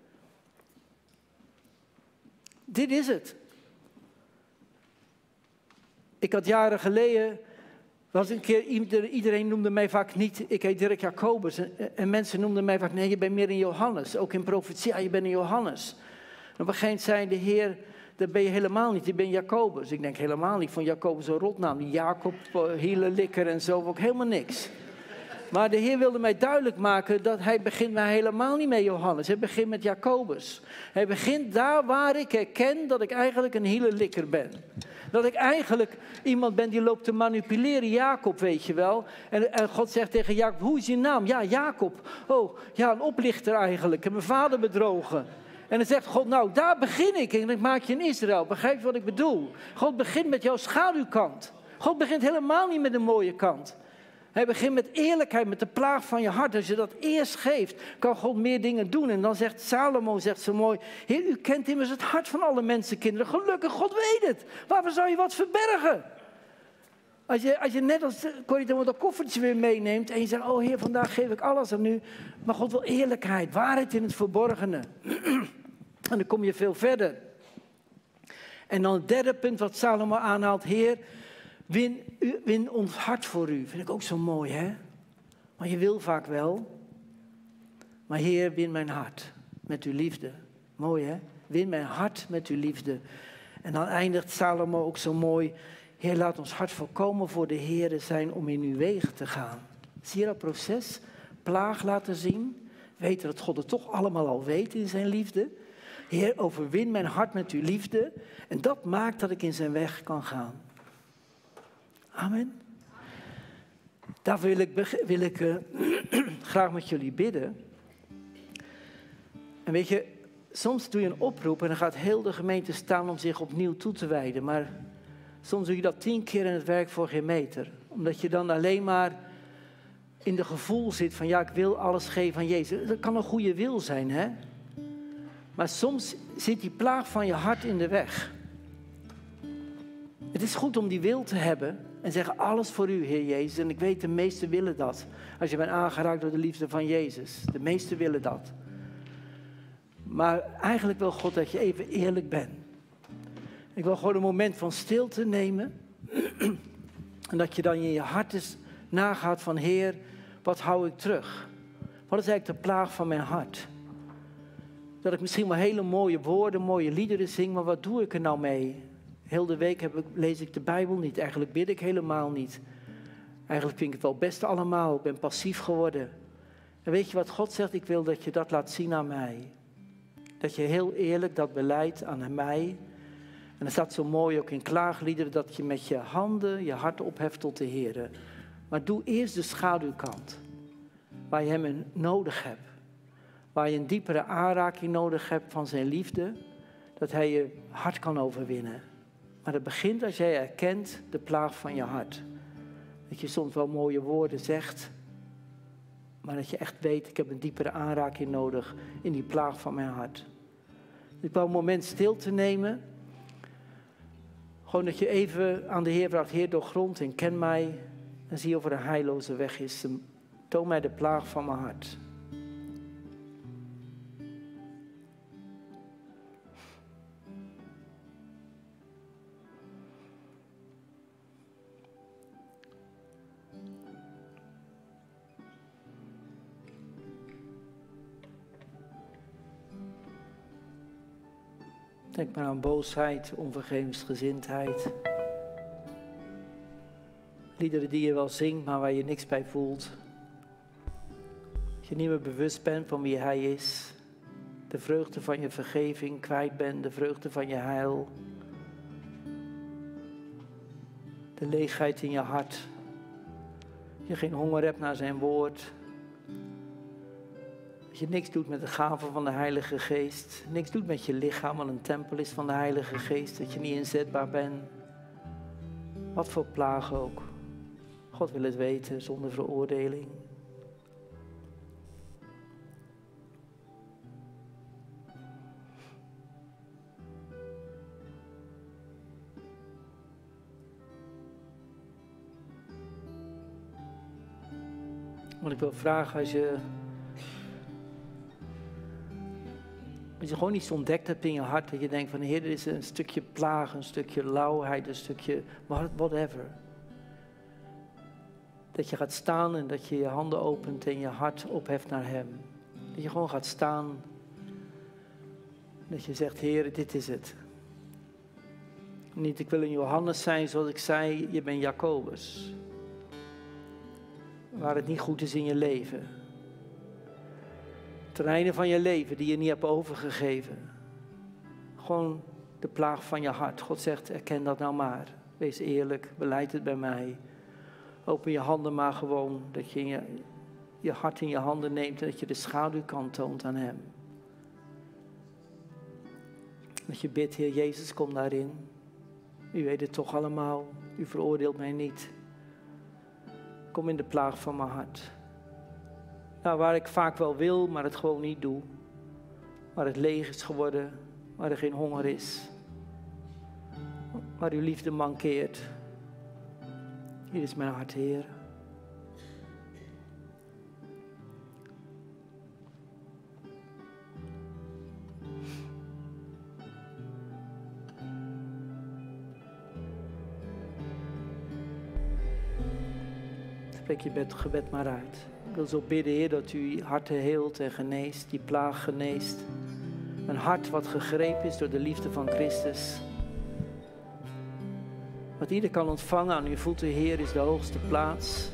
Dit is het. Ik had jaren geleden was een keer, iedereen noemde mij vaak niet, ik heet Dirk Jacobus. En, en mensen noemden mij vaak, nee, je bent meer een Johannes. Ook in profetie, ja, je bent een Johannes. En op een gegeven moment zei de Heer, dat ben je helemaal niet, je bent Jacobus. Ik denk helemaal niet, van Jacobus een rotnaam. Die Jacob, Hielelikker en zo, ook helemaal niks. Maar de Heer wilde mij duidelijk maken dat hij begint mij helemaal niet met Johannes. Hij begint met Jacobus. Hij begint daar waar ik herken dat ik eigenlijk een Hielelikker ben. Dat ik eigenlijk iemand ben die loopt te manipuleren. Jacob, weet je wel. En, en God zegt tegen Jacob, hoe is je naam? Ja, Jacob. Oh, ja, een oplichter eigenlijk. Ik heb mijn vader bedrogen. En dan zegt God, nou, daar begin ik. En dan maak je in Israël. Begrijp je wat ik bedoel? God begint met jouw schaduwkant. God begint helemaal niet met een mooie kant. Hij begint met eerlijkheid, met de plaag van je hart. Als je dat eerst geeft, kan God meer dingen doen. En dan zegt Salomo, zegt zo mooi, Heer, u kent immers het hart van alle mensenkinderen. Gelukkig, God weet het. Waarvoor zou je wat verbergen? Als je, als je net als Corrie dan dat koffertje weer meeneemt en je zegt, oh Heer, vandaag geef ik alles aan u. Maar God wil eerlijkheid, waarheid in het verborgene. En dan kom je veel verder. En dan het derde punt wat Salomo aanhaalt, Heer, win, u, win ons hart voor u. Vind ik ook zo mooi, hè? Maar je wil vaak wel. Maar Heer, win mijn hart met uw liefde. Mooi, hè? Win mijn hart met uw liefde. En dan eindigt Salomo ook zo mooi. Heer, laat ons hart volkomen voor de Heer zijn om in uw wegen te gaan. Zie je dat proces? Plaag laten zien. Weten dat God het toch allemaal al weet in zijn liefde. Heer, overwin mijn hart met uw liefde. En dat maakt dat ik in zijn weg kan gaan. Amen. Daar wil ik, wil ik uh, graag met jullie bidden. En weet je, soms doe je een oproep en dan gaat heel de gemeente staan om zich opnieuw toe te wijden. Maar soms doe je dat tien keer in het werk voor geen meter. Omdat je dan alleen maar in de gevoel zit van ja, ik wil alles geven aan Jezus. Dat kan een goede wil zijn, hè. Maar soms zit die plaag van je hart in de weg. Het is goed om die wil te hebben en zeggen alles voor u, Heer Jezus. En ik weet, de meesten willen dat. Als je bent aangeraakt door de liefde van Jezus. De meesten willen dat. Maar eigenlijk wil God dat je even eerlijk bent. Ik wil gewoon een moment van stilte nemen. En dat je dan in je hart eens nagaat van Heer, wat hou ik terug? Wat is eigenlijk de plaag van mijn hart? Dat ik misschien wel hele mooie woorden, mooie liederen zing, maar wat doe ik er nou mee? Heel de week heb ik, lees ik de Bijbel niet, eigenlijk bid ik helemaal niet. Eigenlijk vind ik het wel best allemaal, ik ben passief geworden. En weet je wat God zegt? Ik wil dat je dat laat zien aan mij. Dat je heel eerlijk dat beleidt aan mij. En dat staat zo mooi ook in klaagliederen, dat je met je handen je hart opheft tot de Heer. Maar doe eerst de schaduwkant, waar je hem in nodig hebt. Waar je een diepere aanraking nodig hebt van zijn liefde, dat hij je hart kan overwinnen. Maar het begint als jij erkent de plaag van je hart. Dat je soms wel mooie woorden zegt, maar dat je echt weet, ik heb een diepere aanraking nodig in die plaag van mijn hart. Ik wou een moment stil te nemen. Gewoon dat je even aan de Heer vraagt, Heer, doorgrond en ken mij. En zie of er een heilloze weg is. Toon mij de plaag van mijn hart. Denk maar aan boosheid, onvergevensgezindheid. Liederen die je wel zingt, maar waar je niks bij voelt. Dat je niet meer bewust bent van wie hij is. De vreugde van je vergeving kwijt bent, de vreugde van je heil. De leegheid in je hart. Dat je geen honger hebt naar zijn woord. Dat je niks doet met de gaven van de Heilige Geest. Niks doet met je lichaam, wat een tempel is van de Heilige Geest. Dat je niet inzetbaar bent. Wat voor plagen ook. God wil het weten zonder veroordeling. Want ik wil vragen als je... Als je gewoon iets ontdekt hebt in je hart, dat je denkt van Heer, er is een stukje plaag, een stukje lauwheid, een stukje whatever. Dat je gaat staan en dat je je handen opent en je hart opheft naar hem. Dat je gewoon gaat staan. Dat je zegt, Heer, dit is het. Niet, ik wil een Johannes zijn, zoals ik zei, je bent Jacobus. Waar het niet goed is in je leven. Terreinen van je leven die je niet hebt overgegeven. Gewoon de plaag van je hart. God zegt, erken dat nou maar. Wees eerlijk, beleid het bij mij. Open je handen maar gewoon, dat je je, je hart in je handen neemt en dat je de schaduwkant toont aan hem. Dat je bidt, Heer Jezus, kom daarin. U weet het toch allemaal, u veroordeelt mij niet. Kom in de plaag van mijn hart. Nou, waar ik vaak wel wil, maar het gewoon niet doe. Waar het leeg is geworden, waar er geen honger is. Waar uw liefde mankeert. Hier is mijn hart, Heer. Spreek je bed, gebed maar uit. Ik wil zo bidden, Heer, dat u harten heelt en geneest, die plaag geneest. Een hart wat gegrepen is door de liefde van Christus. Wat ieder kan ontvangen aan uw voeten, Heer, is de hoogste plaats.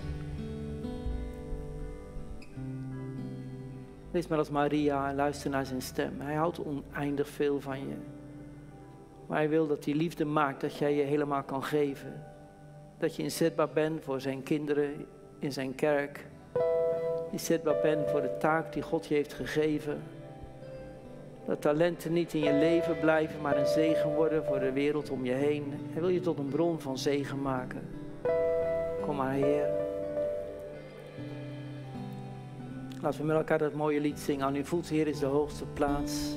Wees maar als Maria en luister naar zijn stem. Hij houdt oneindig veel van je. Maar hij wil dat die liefde maakt dat jij je helemaal kan geven. Dat je inzetbaar bent voor zijn kinderen in zijn kerk. Inzetbaar bent voor de taak die God je heeft gegeven. Dat talenten niet in je leven blijven, maar een zegen worden voor de wereld om je heen. Hij wil je tot een bron van zegen maken. Kom maar, Heer. Laten we met elkaar dat mooie lied zingen. Aan uw voeten, Heer, is de hoogste plaats.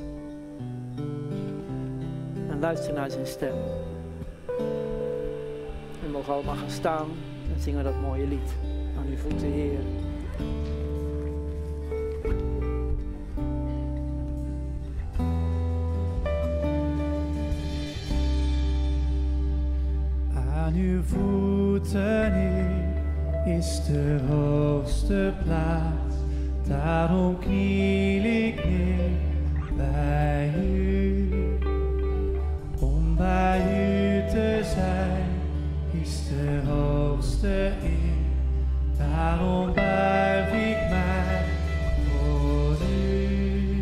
En luister naar zijn stem. We mogen allemaal gaan staan en zingen dat mooie lied. Aan uw voeten, Heer. Aan uw voeten, Heer, is de hoogste plaats. Daarom kniel ik neer bij u. Om bij u te zijn is de hoogste eer. Daarom buig ik mij voor u.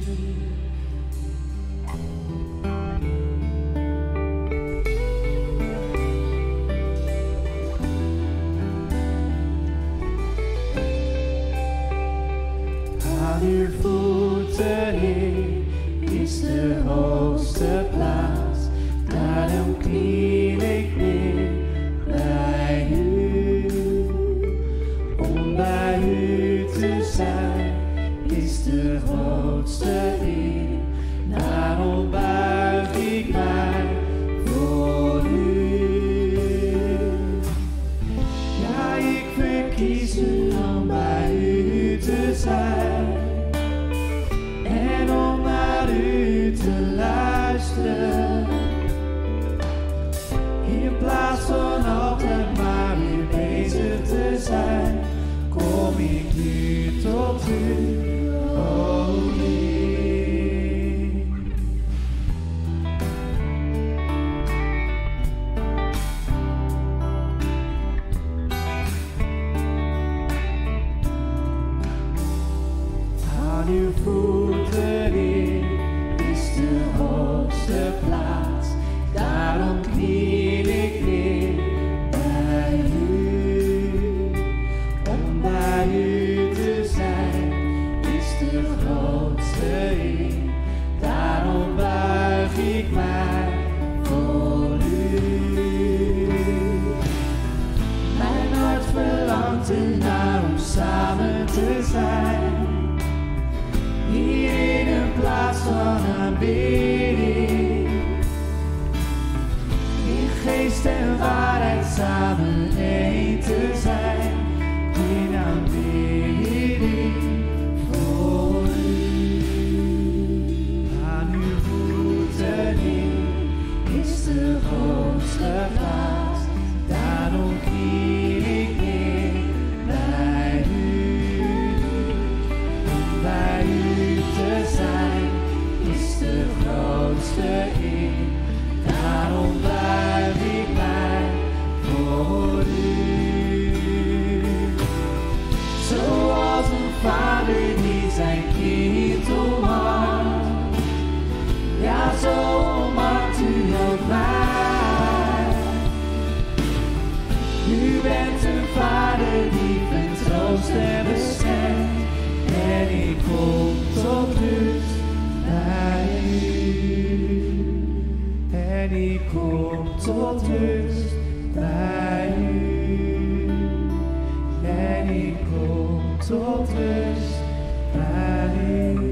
Aan uw voeten, Heer, is de hoogste plaats. Daarom kniel ik neer bij u. Om bij u te zijn is de grootste eer. Daarom buig ik mij voor u. Ja, ik verkies u om bij u te zijn. En om naar u te luisteren. In plaats van altijd maar weer bezig te zijn, kom ik nu tot u, o Heer. Aan uw voeten, Heer, is de hoogste plaats. Daarom kniel ik neer bij u. Om bij u te zijn is de grootste eer. Daarom buig ik mij voor u. Mijn hart verlangt ernaar om samen te zijn. Hier in een plaats van aanbidding. Geest en waarheid samen één te zijn, in aanbidding voor u. Aan uw voeten, Heer, is de grootste plaats. Daarom kniel ik neer En ik kom tot rust bij u. En ik kom tot rust bij u.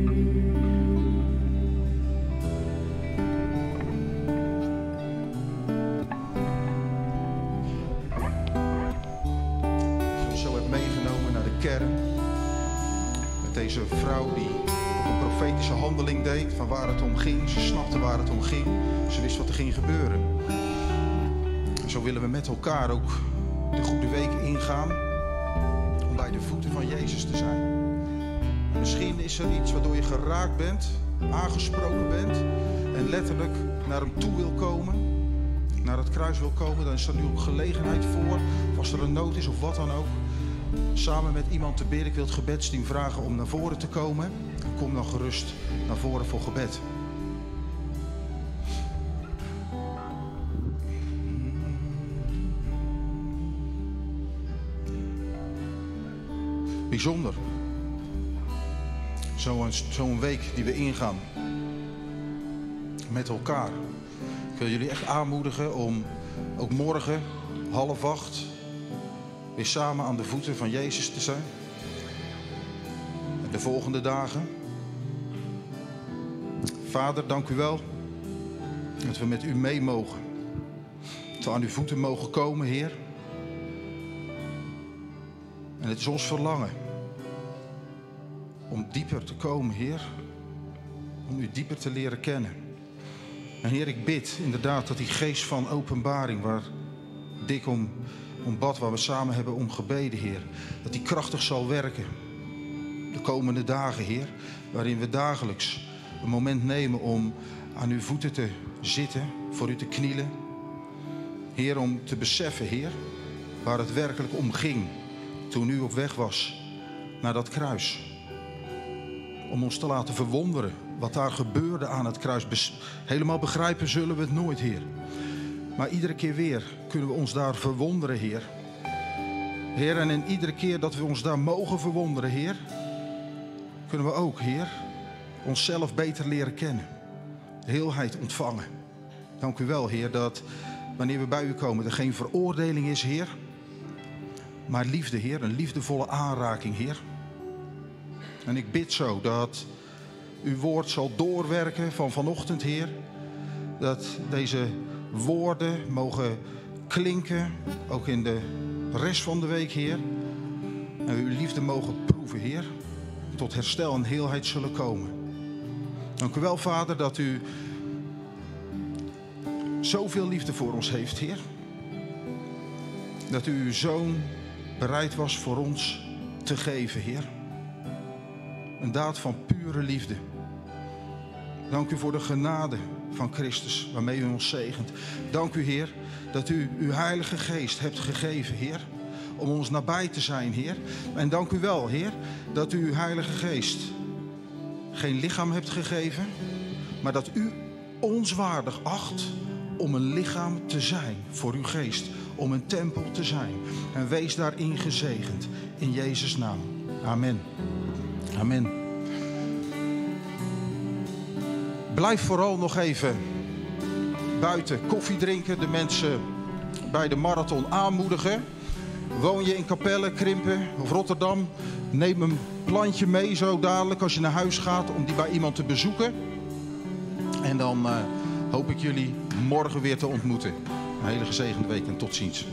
Met deze vrouw die een profetische handeling deed van waar het om ging. Ze snapte waar het om ging. Ze wist wat er ging gebeuren. En zo willen we met elkaar ook de Goede Week ingaan om bij de voeten van Jezus te zijn. En misschien is er iets waardoor je geraakt bent, aangesproken bent en letterlijk naar hem toe wil komen, naar het kruis wil komen. Dan is er nu ook gelegenheid voor, of als er een nood is of wat dan ook, samen met iemand te bidden. Ik wil het gebedsteam vragen om naar voren te komen. Kom dan gerust naar voren voor gebed. Bijzonder. Zo'n zo'n week die we ingaan met elkaar. Ik wil jullie echt aanmoedigen om ook morgen half acht weer samen aan de voeten van Jezus te zijn. En de volgende dagen. Vader, dank u wel dat we met u mee mogen. Dat we aan uw voeten mogen komen, Heer. En het is ons verlangen om dieper te komen, Heer. Om u dieper te leren kennen. En Heer, ik bid inderdaad dat die geest van openbaring, waar Dick om, om bad, waar we samen hebben om gebeden, Heer, dat die krachtig zal werken de komende dagen, Heer. Waarin we dagelijks een moment nemen om aan uw voeten te zitten, voor u te knielen. Heer, om te beseffen, Heer, waar het werkelijk om ging toen u op weg was naar dat kruis. Om ons te laten verwonderen wat daar gebeurde aan het kruis. Helemaal begrijpen zullen we het nooit, Heer. Maar iedere keer weer kunnen we ons daar verwonderen, Heer. Heer, en in iedere keer dat we ons daar mogen verwonderen, Heer, kunnen we ook, Heer, onszelf beter leren kennen. Heelheid ontvangen. Dank u wel, Heer, dat wanneer we bij u komen er geen veroordeling is, Heer. Maar liefde, Heer, een liefdevolle aanraking, Heer. En ik bid zo dat uw woord zal doorwerken van vanochtend, Heer. Dat deze woorden mogen klinken, ook in de rest van de week, Heer. En we uw liefde mogen proeven, Heer. Tot herstel en heelheid zullen komen. Dank u wel, Vader, dat u zoveel liefde voor ons heeft, Heer. Dat u uw zoon bereid was voor ons te geven, Heer. Een daad van pure liefde. Dank u voor de genade van Christus, waarmee u ons zegent. Dank u, Heer, dat u uw Heilige Geest hebt gegeven, Heer, om ons nabij te zijn, Heer. En dank u wel, Heer, dat u uw Heilige Geest geen lichaam hebt gegeven, maar dat u ons waardig acht om een lichaam te zijn voor uw Geest, om een tempel te zijn. En wees daarin gezegend, in Jezus' naam. Amen. Amen. Blijf vooral nog even buiten koffie drinken, de mensen bij de marathon aanmoedigen. Woon je in Capelle, Krimpen of Rotterdam, neem een plantje mee zo dadelijk als je naar huis gaat om die bij iemand te bezoeken. En dan uh, hoop ik jullie morgen weer te ontmoeten. Een hele gezegende week en tot ziens.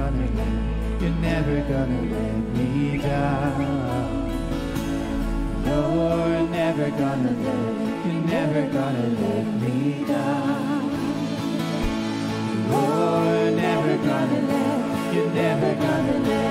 gonna let, you're never gonna let me down. You're never gonna let, you're never gonna let me down. You're never gonna let, you're never gonna let